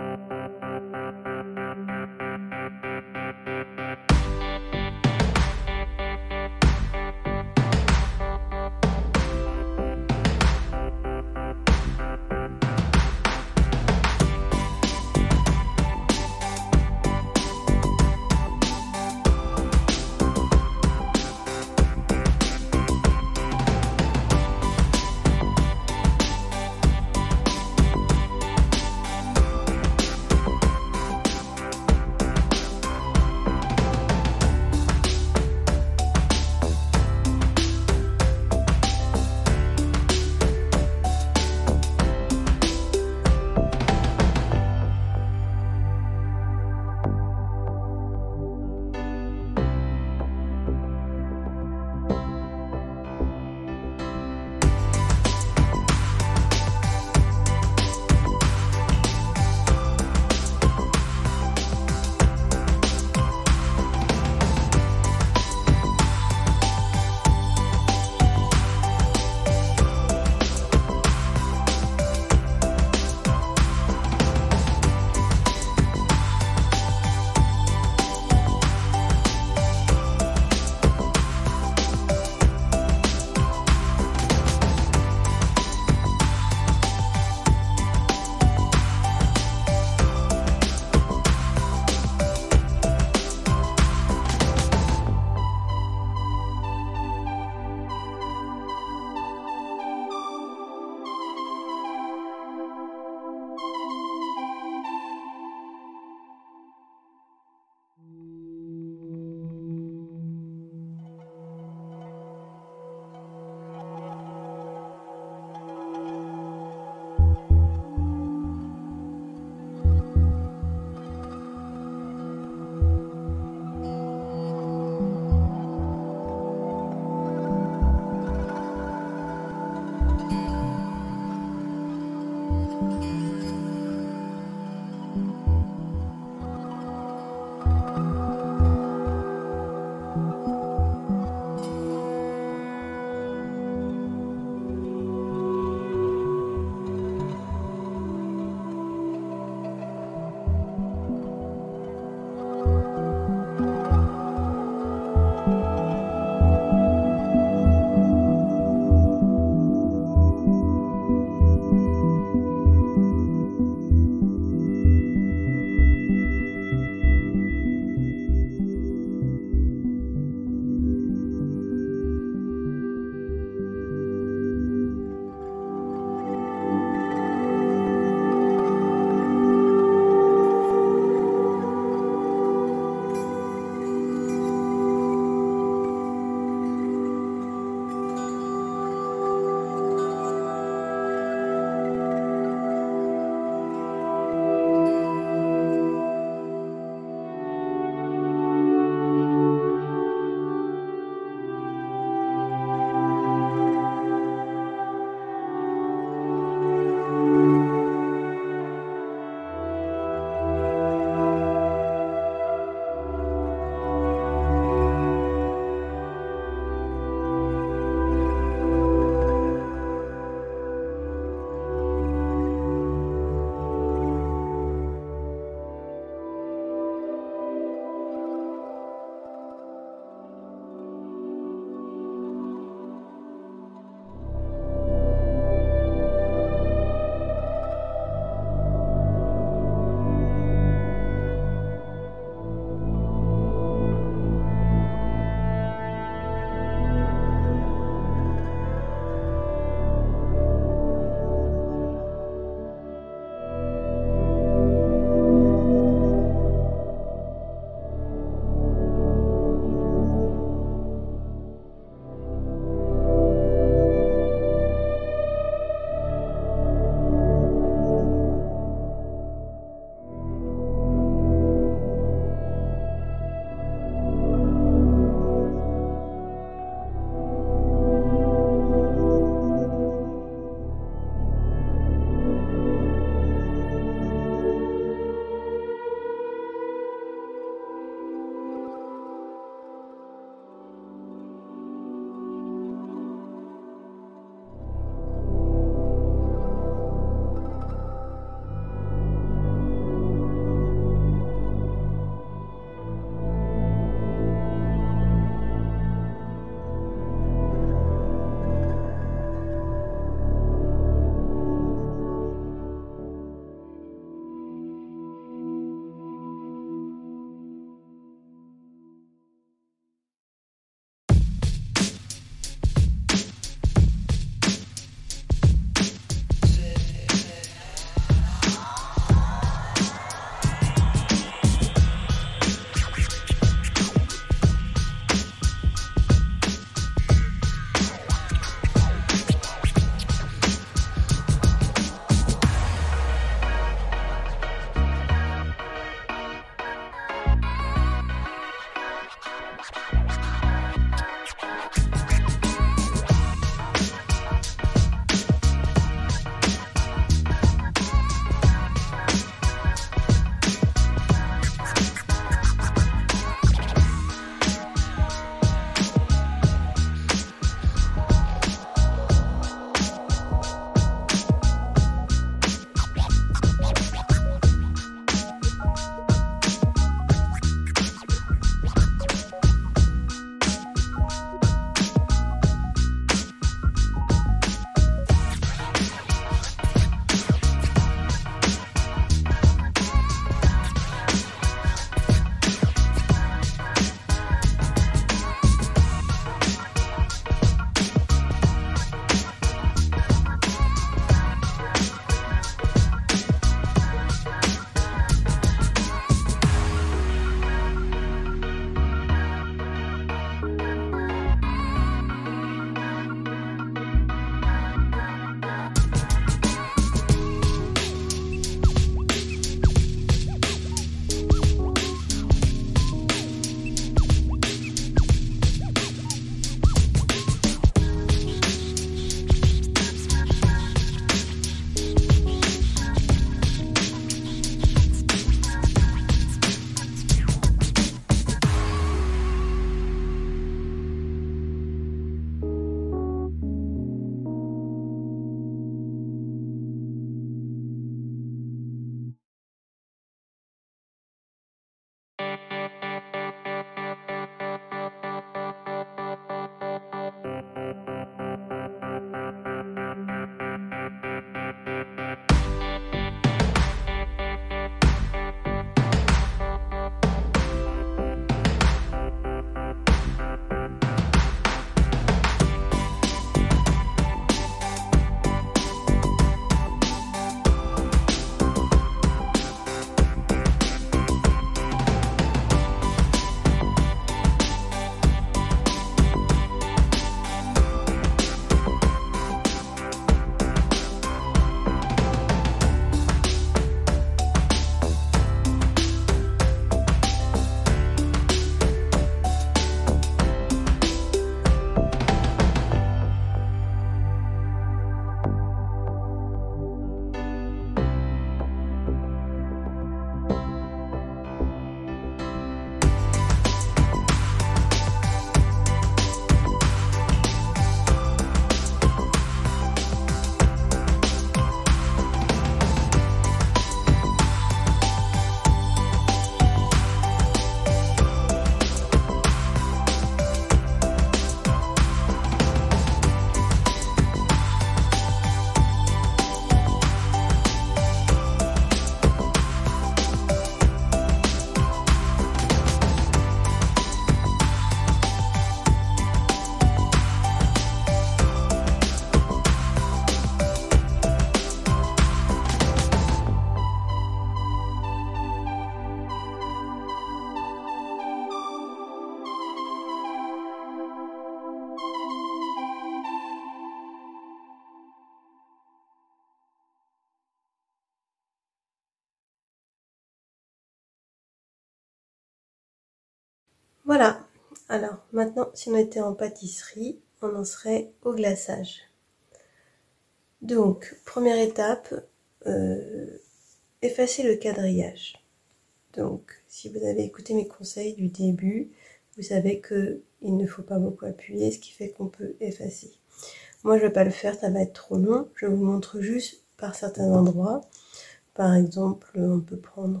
Voilà. Alors maintenant, si on était en pâtisserie, on en serait au glaçage. Donc, première étape, effacer le quadrillage. Donc, si vous avez écouté mes conseils du début, vous savez qu'il ne faut pas beaucoup appuyer, ce qui fait qu'on peut effacer. Moi, je ne vais pas le faire, ça va être trop long. Je vous montre juste par certains endroits. Par exemple, on peut prendre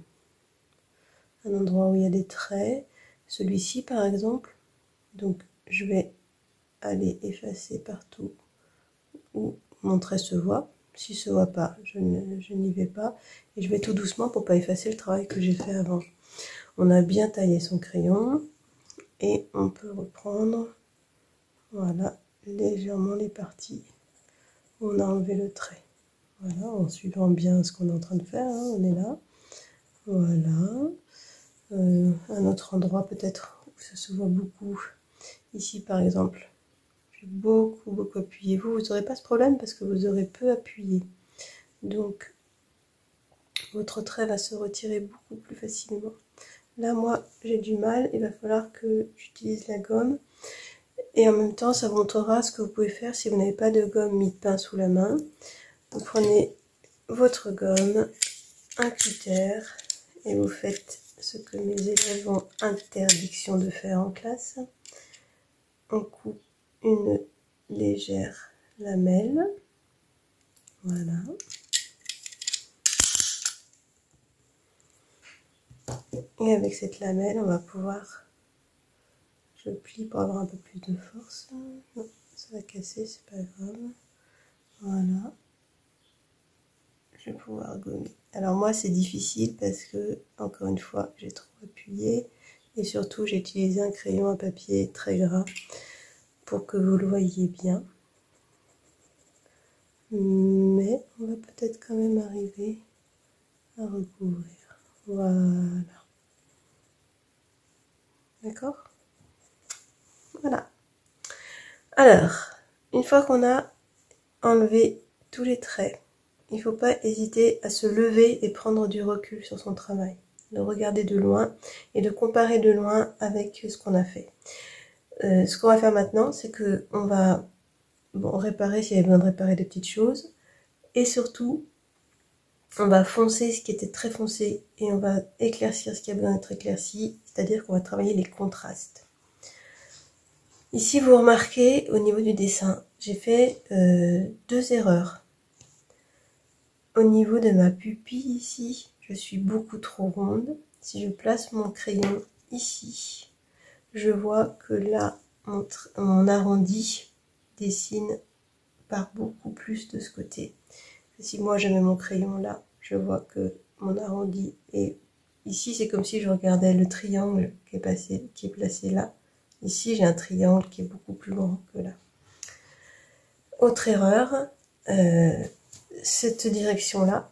un endroit où il y a des traits. Celui-ci, par exemple. Donc, je vais aller effacer partout où mon trait se voit. S'il ne se voit pas, je n'y vais pas. Et je vais tout doucement pour ne pas effacer le travail que j'ai fait avant. On a bien taillé son crayon. Et on peut reprendre, voilà, légèrement les parties où on a enlevé le trait. Voilà, en suivant bien ce qu'on est en train de faire, hein, on est là. Voilà. Un autre endroit peut-être où ça se voit beaucoup. Ici par exemple, j'ai beaucoup appuyé. Vous n'aurez pas ce problème parce que vous aurez peu appuyé. Donc, votre trait va se retirer beaucoup plus facilement. Là, moi, j'ai du mal. Il va falloir que j'utilise la gomme. Et en même temps, ça vous montrera ce que vous pouvez faire si vous n'avez pas de gomme mie-de-pain sous la main. Vous prenez votre gomme, un cutter, et vous faites ce que mes élèves ont interdiction de faire en classe. On coupe une légère lamelle. Voilà. Et avec cette lamelle, on va pouvoir... Je plie pour avoir un peu plus de force. Non, ça va casser, c'est pas grave. Voilà. Je vais pouvoir gommer. Alors moi c'est difficile parce que, encore une fois, j'ai trop appuyé. Et surtout j'ai utilisé un crayon à papier très gras pour que vous le voyez bien. Mais on va peut-être quand même arriver à recouvrir. Voilà. D'accord? Voilà. Alors, une fois qu'on a enlevé tous les traits, il ne faut pas hésiter à se lever et prendre du recul sur son travail. De regarder de loin et de comparer de loin avec ce qu'on a fait. Ce qu'on va faire maintenant, c'est qu'on va réparer s'il y a besoin de réparer des petites choses. Et surtout, on va foncer ce qui était très foncé et on va éclaircir ce qui a besoin d'être éclairci, c'est-à-dire qu'on va travailler les contrastes. Ici, vous remarquez, au niveau du dessin, j'ai fait 2 erreurs. Au niveau de ma pupille ici, je suis beaucoup trop ronde. Si je place mon crayon ici, je vois que là, mon arrondi dessine par beaucoup plus de ce côté. Et si moi je mets mon crayon là, je vois que mon arrondi est... Ici, c'est comme si je regardais le triangle qui est placé là. Ici, j'ai un triangle qui est beaucoup plus grand que là. Autre erreur, cette direction-là,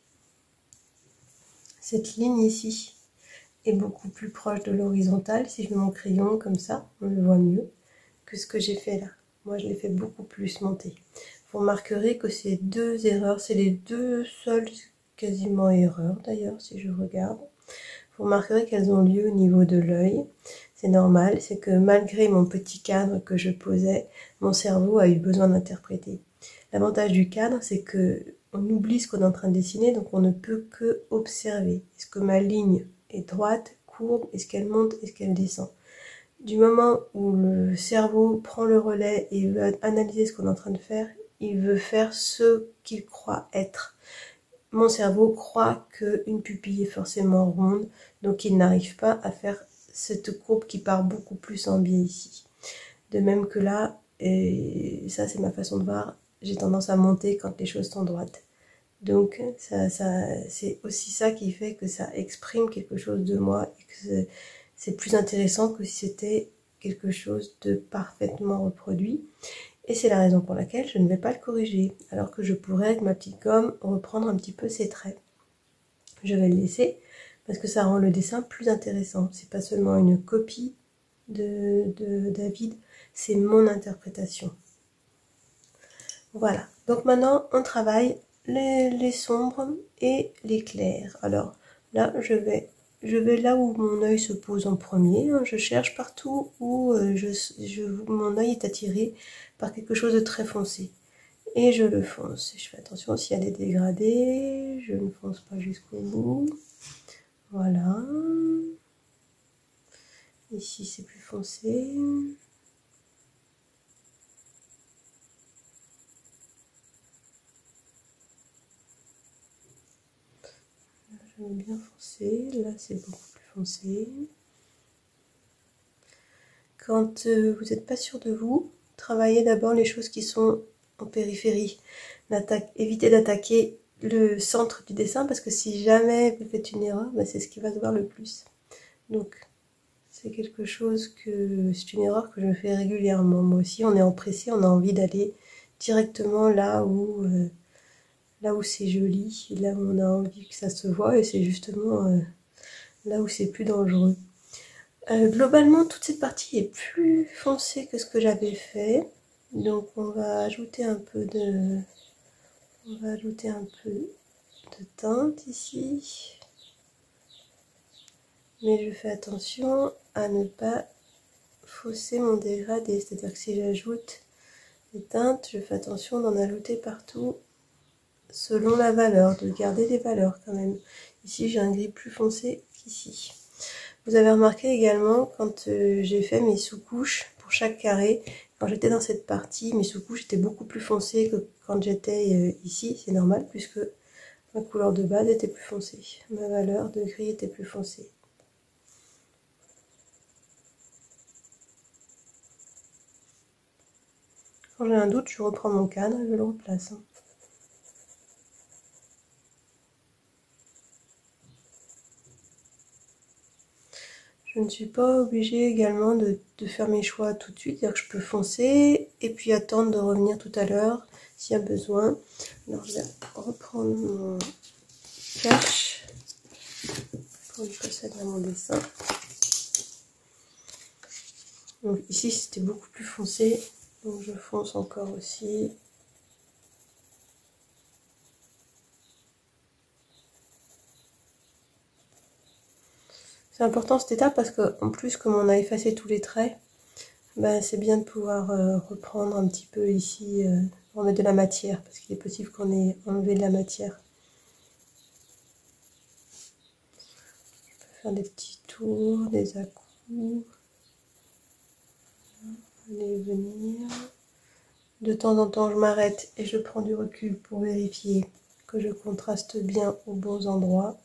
cette ligne ici, est beaucoup plus proche de l'horizontale. Si je mets mon crayon comme ça, on le voit mieux que ce que j'ai fait là. Moi, je l'ai fait beaucoup plus monter. Vous remarquerez que ces 2 erreurs, c'est les 2 seules quasiment erreurs d'ailleurs, si je regarde. Vous remarquerez qu'elles ont lieu au niveau de l'œil. C'est normal, c'est que malgré mon petit cadre que je posais, mon cerveau a eu besoin d'interpréter. L'avantage du cadre, c'est que on oublie ce qu'on est en train de dessiner, donc on ne peut que observer. Est-ce que ma ligne est droite, courbe, est-ce qu'elle monte, est-ce qu'elle descend? Du moment où le cerveau prend le relais et veut analyser ce qu'on est en train de faire, il veut faire ce qu'il croit être. Mon cerveau croit qu'une pupille est forcément ronde, donc il n'arrive pas à faire cette courbe qui part beaucoup plus en biais ici. De même que là, et ça c'est ma façon de voir, j'ai tendance à monter quand les choses sont droites. Donc c'est aussi ça qui fait que ça exprime quelque chose de moi et que c'est plus intéressant que si c'était quelque chose de parfaitement reproduit. Et c'est la raison pour laquelle je ne vais pas le corriger, alors que je pourrais avec ma petite gomme reprendre un petit peu ces traits. Je vais le laisser parce que ça rend le dessin plus intéressant. C'est pas seulement une copie de David, c'est mon interprétation. Voilà, donc maintenant on travaille les sombres et les clairs. Alors là, je vais je vais là où mon œil se pose en premier, hein. Je cherche partout où mon œil est attiré par quelque chose de très foncé. Et je le fonce. Je fais attention s'il y a des dégradés, je ne fonce pas jusqu'au bout. Voilà. Ici c'est plus foncé. J'aime bien foncer, là c'est beaucoup plus foncé. Quand vous n'êtes pas sûr de vous, travaillez d'abord les choses qui sont en périphérie. Évitez d'attaquer le centre du dessin parce que si jamais vous faites une erreur, c'est ce qui va se voir le plus. Donc c'est quelque chose c'est une erreur que je fais régulièrement. Moi aussi, on est empressé, on a envie d'aller directement là où c'est joli, là où on a envie que ça se voit, et c'est justement là où c'est plus dangereux. Globalement, toute cette partie est plus foncée que ce que j'avais fait, donc on va ajouter un peu de teinte ici, mais je fais attention à ne pas fausser mon dégradé, c'est-à-dire que si j'ajoute des teintes, je fais attention d'en ajouter partout selon la valeur, de garder des valeurs quand même. Ici j'ai un gris plus foncé qu'ici. Vous avez remarqué également quand j'ai fait mes sous-couches pour chaque carré, quand j'étais dans cette partie, mes sous-couches étaient beaucoup plus foncées que quand j'étais ici, c'est normal puisque ma couleur de base était plus foncée, ma valeur de gris était plus foncée. Quand j'ai un doute, je reprends mon cadre et je le replace. Je ne suis pas obligée également de faire mes choix tout de suite, c'est-à-dire que je peux foncer et puis attendre de revenir tout à l'heure s'il y a besoin. Alors je vais reprendre mon cache pour lui passer à mon dessin. Donc ici c'était beaucoup plus foncé, donc je fonce encore aussi. C'est important cette étape parce qu'en plus, comme on a effacé tous les traits, c'est bien de pouvoir reprendre un petit peu ici, remettre de la matière, parce qu'il est possible qu'on ait enlevé de la matière. Je peux faire des petits tours, des à-coups, aller venir. De temps en temps, je m'arrête et je prends du recul pour vérifier que je contraste bien aux bons endroits.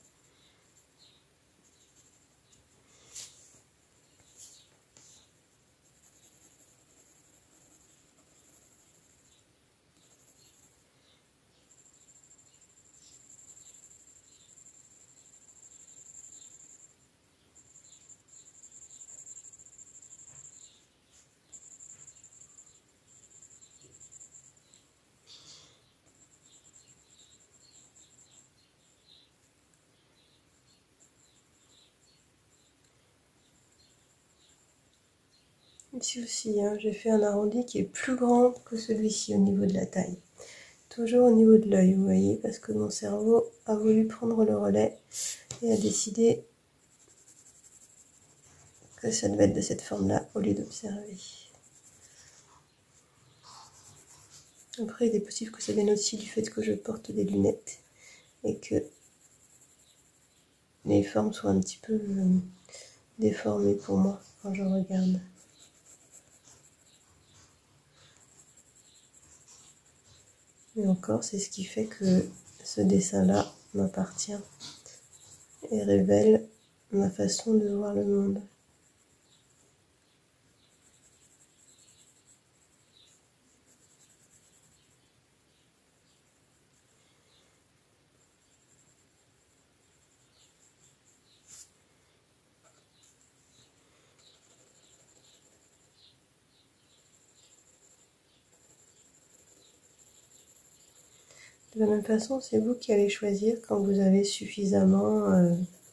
Ici aussi, hein, j'ai fait un arrondi qui est plus grand que celui-ci au niveau de la taille. Toujours au niveau de l'œil, vous voyez, parce que mon cerveau a voulu prendre le relais et a décidé que ça devait être de cette forme-là au lieu d'observer. Après, il est possible que ça vienne aussi du fait que je porte des lunettes et que les formes soient un petit peu déformées pour moi quand je regarde. Mais encore, c'est ce qui fait que ce dessin-là m'appartient et révèle ma façon de voir le monde. De la même façon, c'est vous qui allez choisir quand vous avez suffisamment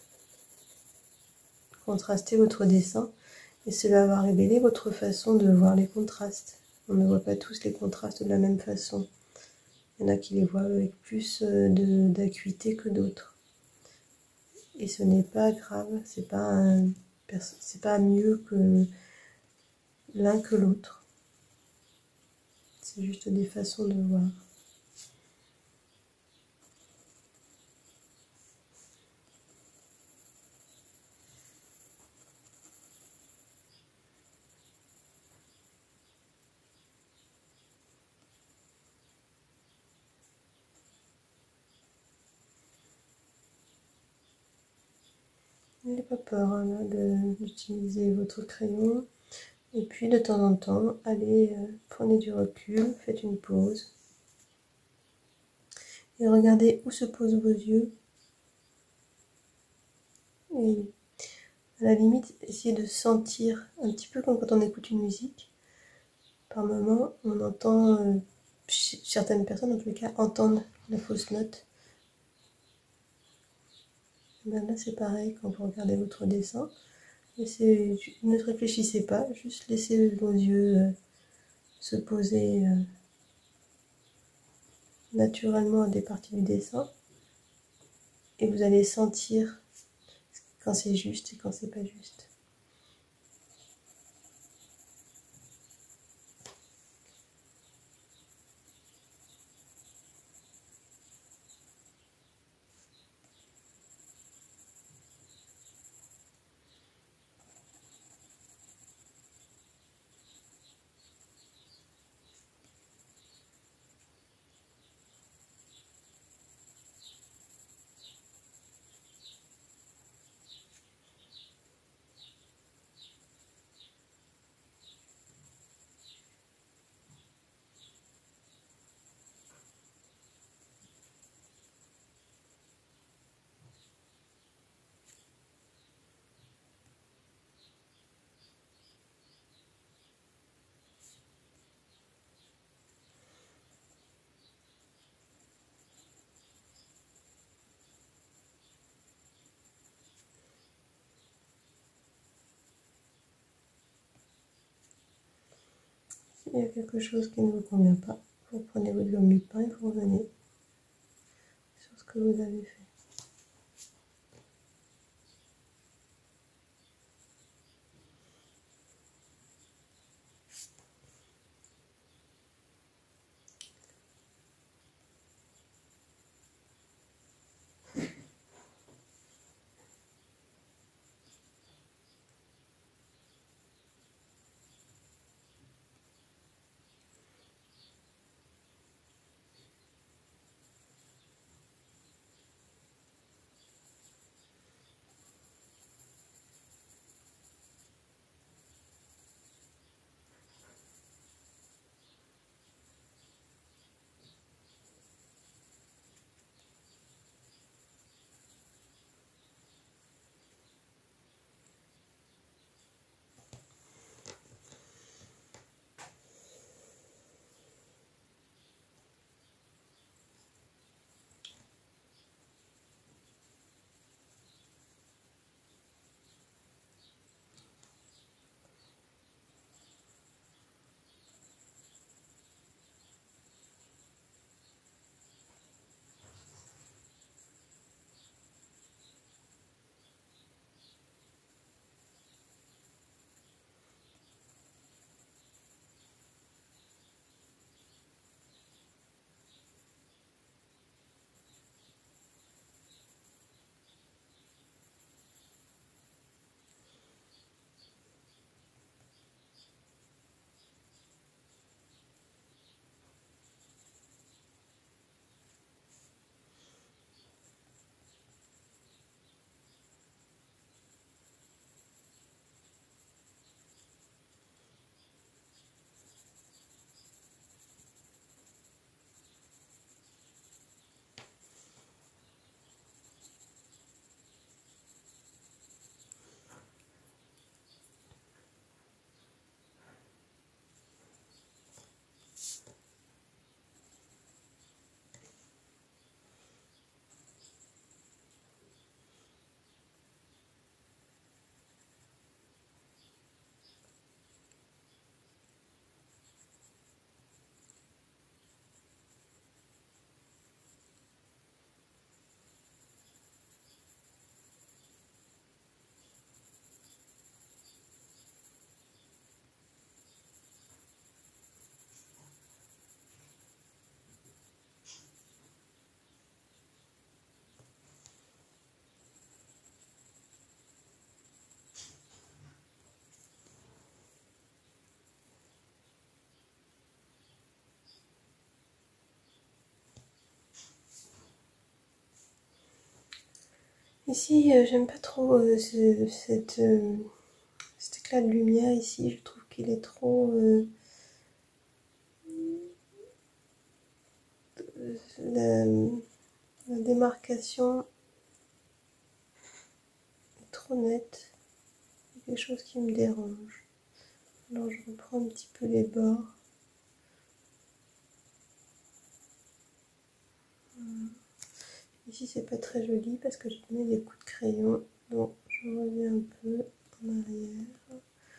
contrasté votre dessin, et cela va révéler votre façon de voir les contrastes. On ne voit pas tous les contrastes de la même façon. Il y en a qui les voient avec plus d'acuité que d'autres. Et ce n'est pas grave, c'est pas mieux que l'un que l'autre. C'est juste des façons de voir. N'ayez pas peur hein, d'utiliser votre crayon. Et puis de temps en temps, allez, prenez du recul, faites une pause. Et regardez où se posent vos yeux. Et à la limite, essayez de sentir un petit peu comme quand on écoute une musique. Par moment, on entend, certaines personnes en tous les cas, entendent la fausse note. Ben là, c'est pareil quand vous regardez votre dessin. Ne réfléchissez pas, juste laissez vos yeux se poser naturellement à des parties du dessin. Et vous allez sentir quand c'est juste et quand c'est pas juste. S'il y a quelque chose qui ne vous convient pas, vous prenez votre gomme de pain et vous revenez sur ce que vous avez fait. Ici, j'aime pas trop cet éclat de lumière ici. Je trouve qu'il est trop... la, la démarcation est trop nette. C'est quelque chose qui me dérange. Alors je reprends un petit peu les bords. Ici c'est pas très joli parce que j'ai donné des coups de crayon. Donc je reviens un peu en arrière.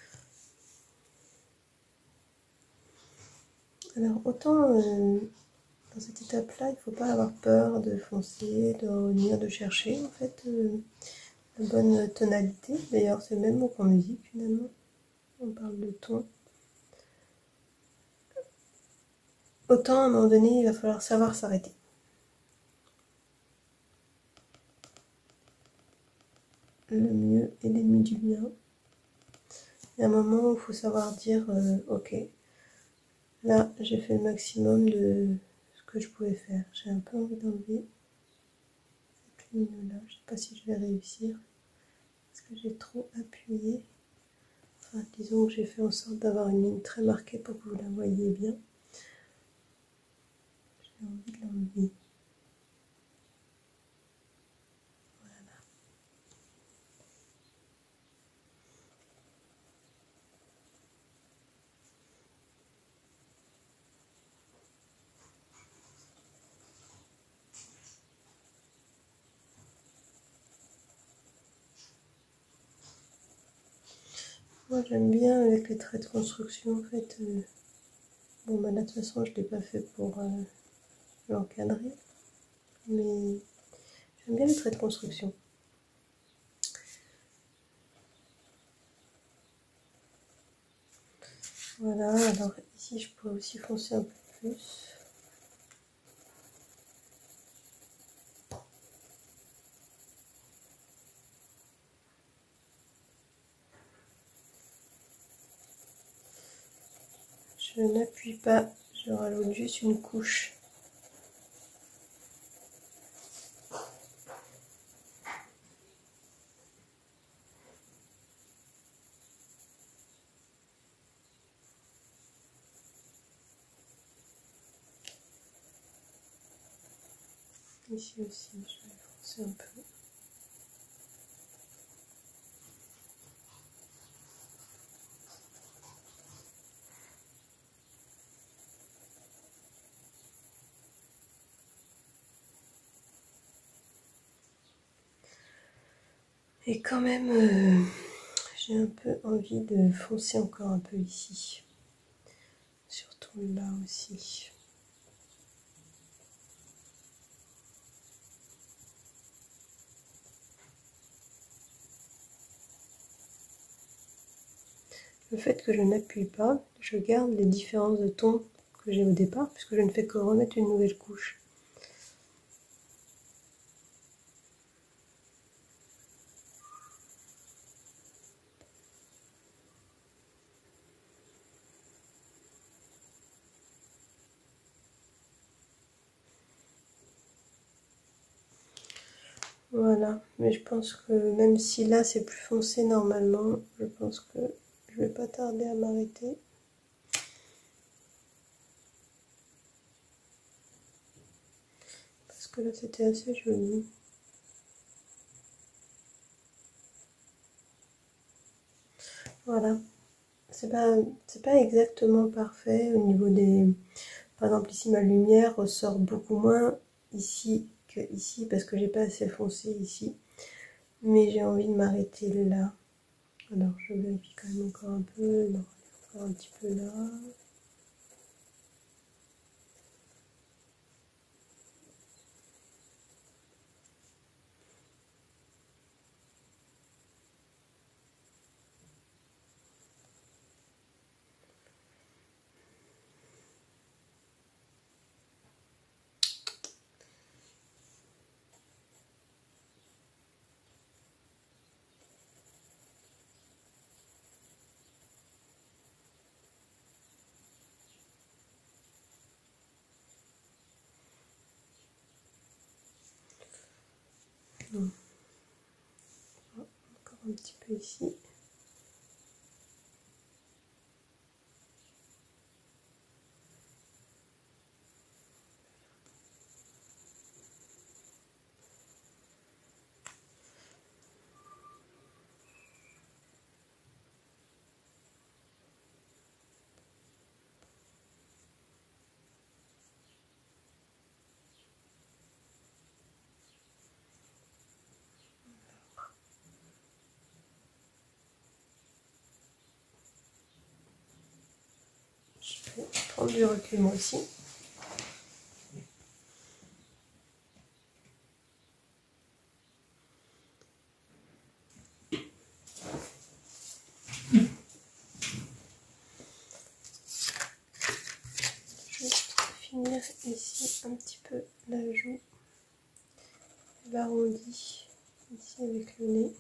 Alors autant dans cette étape-là, il ne faut pas avoir peur de foncer, de revenir, de chercher en fait la bonne tonalité. D'ailleurs c'est le même mot qu'en musique finalement. On parle de ton. Autant à un moment donné, il va falloir savoir s'arrêter. Le mieux est l'ennemi du bien. Il y a un moment où il faut savoir dire ok, là j'ai fait le maximum de ce que je pouvais faire. J'ai un peu envie d'enlever cette ligne là. Je ne sais pas si je vais réussir parce que j'ai trop appuyé. Enfin, disons que j'ai fait en sorte d'avoir une ligne très marquée pour que vous la voyiez bien. J'ai envie de l'enlever. Moi j'aime bien avec les traits de construction en fait. Bon bah là de toute façon je ne l'ai pas fait pour l'encadrer. Mais j'aime bien les traits de construction. Voilà, alors ici je pourrais aussi foncer un peu plus. Je n'appuie pas, je rajoute juste une couche. Ici aussi, je vais foncer un peu. Et quand même, j'ai un peu envie de foncer encore un peu ici. Surtout là aussi. Le fait que je n'appuie pas, je garde les différences de ton que j'ai au départ, puisque je ne fais que remettre une nouvelle couche. Voilà, mais je pense que même si là c'est plus foncé normalement, je pense que je vais pas tarder à m'arrêter. Parce que là c'était assez joli. Voilà, c'est pas exactement parfait au niveau des... Par exemple ici ma lumière ressort beaucoup moins ici que ici parce que j'ai pas assez foncé ici. Mais j'ai envie de m'arrêter là. Alors je vérifie quand même encore un peu. Non, encore un petit peu là. un petit peu ici. Je vais prendre du recul moi aussi. Juste finir ici un petit peu la joue, l'arrondi ici avec le nez,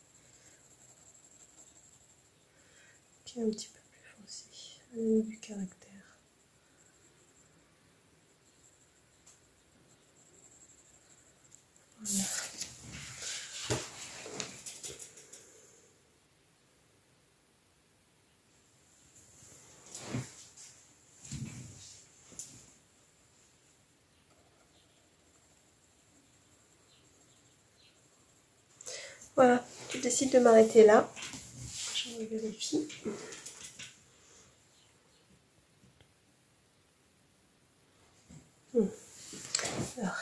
qui est un petit peu plus foncé au niveau du caractère. Voilà. Voilà, je décide de m'arrêter là. Je vérifie. Alors,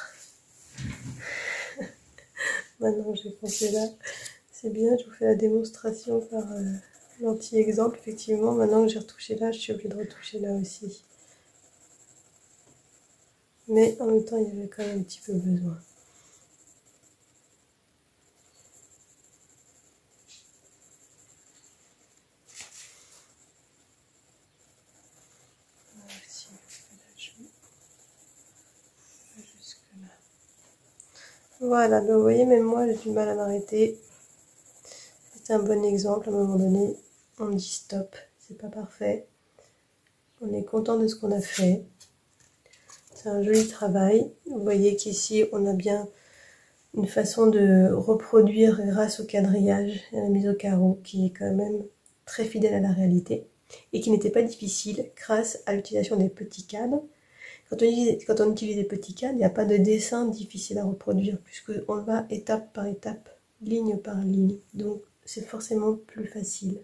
maintenant que j'ai pensé là, c'est bien, je vous fais la démonstration par l'anti-exemple. Effectivement, maintenant que j'ai retouché là, je suis obligée de retoucher là aussi. Mais en même temps, il y avait quand même un petit peu besoin. Voilà, donc vous voyez, même moi j'ai du mal à m'arrêter. C'est un bon exemple, à un moment donné, on dit stop, c'est pas parfait. On est content de ce qu'on a fait. C'est un joli travail. Vous voyez qu'ici on a bien une façon de reproduire grâce au quadrillage et à la mise au carreau qui est quand même très fidèle à la réalité et qui n'était pas difficile grâce à l'utilisation des petits cadres. Quand on utilise des petits cadres, il n'y a pas de dessin difficile à reproduire puisqu'on va étape par étape, ligne par ligne. Donc c'est forcément plus facile.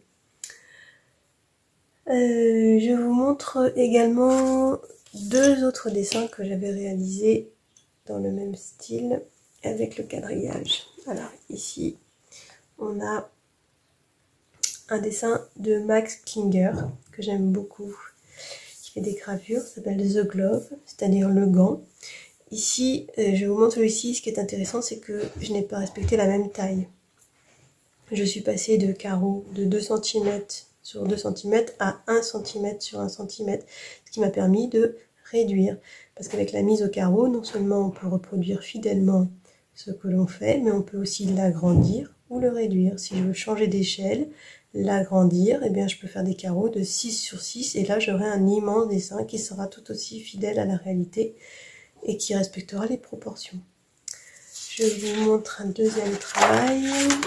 Je vous montre également deux autres dessins que j'avais réalisés dans le même style avec le quadrillage. Alors ici, on a un dessin de Max Klinger que j'aime beaucoup, qui fait des gravures, ça s'appelle The Glove, c'est-à-dire le gant. Ici, je vous montre ici, ce qui est intéressant, c'est que je n'ai pas respecté la même taille. Je suis passée de carreaux de 2 cm sur 2 cm à 1 cm sur 1 cm, ce qui m'a permis de réduire. Parce qu'avec la mise au carreau, non seulement on peut reproduire fidèlement ce que l'on fait, mais on peut aussi l'agrandir ou le réduire. Si je veux changer d'échelle, l'agrandir, eh bien je peux faire des carreaux de 6 sur 6 et là j'aurai un immense dessin qui sera tout aussi fidèle à la réalité et qui respectera les proportions. Je vous montre un deuxième travail.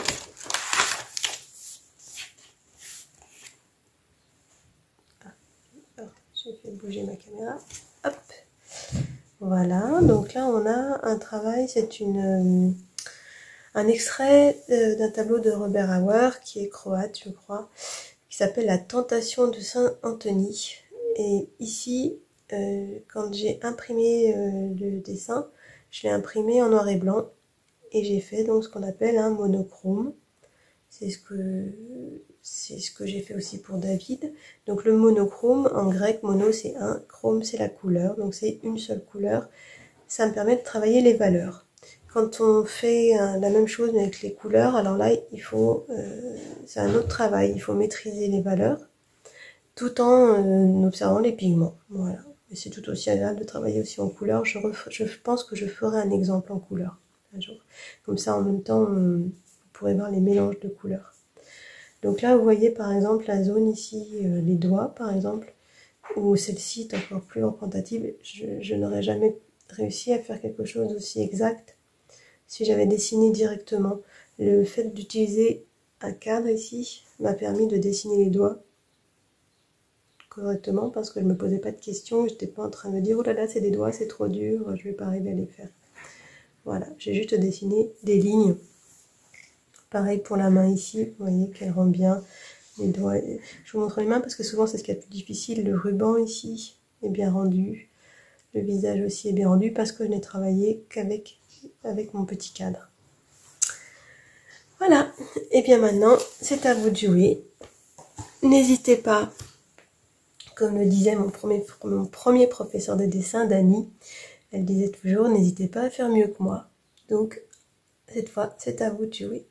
J'ai fait bouger ma caméra. Hop. Voilà, donc là on a un travail, c'est un extrait d'un tableau de Robert Auer, qui est croate je crois, qui s'appelle La Tentation de Saint Anthony. Et ici, quand j'ai imprimé le dessin, je l'ai imprimé en noir et blanc et j'ai fait donc ce qu'on appelle un monochrome. C'est ce que j'ai fait aussi pour David. Donc le monochrome, en grec, mono c'est un, chrome c'est la couleur, donc c'est une seule couleur. Ça me permet de travailler les valeurs. Quand on fait la même chose mais avec les couleurs, alors là, c'est un autre travail. Il faut maîtriser les valeurs tout en observant les pigments. Voilà. Et c'est tout aussi agréable de travailler aussi en couleur. Je pense que je ferai un exemple en couleur un jour. Comme ça, en même temps, vous pourrez voir les mélanges de couleurs. Donc là, vous voyez par exemple la zone ici, les doigts par exemple, où celle-ci est encore plus représentative. Je n'aurais jamais réussi à faire quelque chose d'aussi exact si j'avais dessiné directement. Le fait d'utiliser un cadre ici m'a permis de dessiner les doigts correctement parce que je me posais pas de questions, j'étais pas en train de me dire oh là là c'est des doigts, c'est trop dur, je vais pas arriver à les faire. Voilà, j'ai juste dessiné des lignes. Pareil pour la main ici, vous voyez qu'elle rend bien les doigts. Je vous montre les mains parce que souvent c'est ce qui est le plus difficile. Le ruban ici est bien rendu, le visage aussi est bien rendu parce que je n'ai travaillé qu'avec mon petit cadre. Voilà, et bien maintenant c'est à vous de jouer. N'hésitez pas, comme le disait mon premier professeur de dessin, Dani, elle disait toujours n'hésitez pas à faire mieux que moi. Donc cette fois c'est à vous de jouer.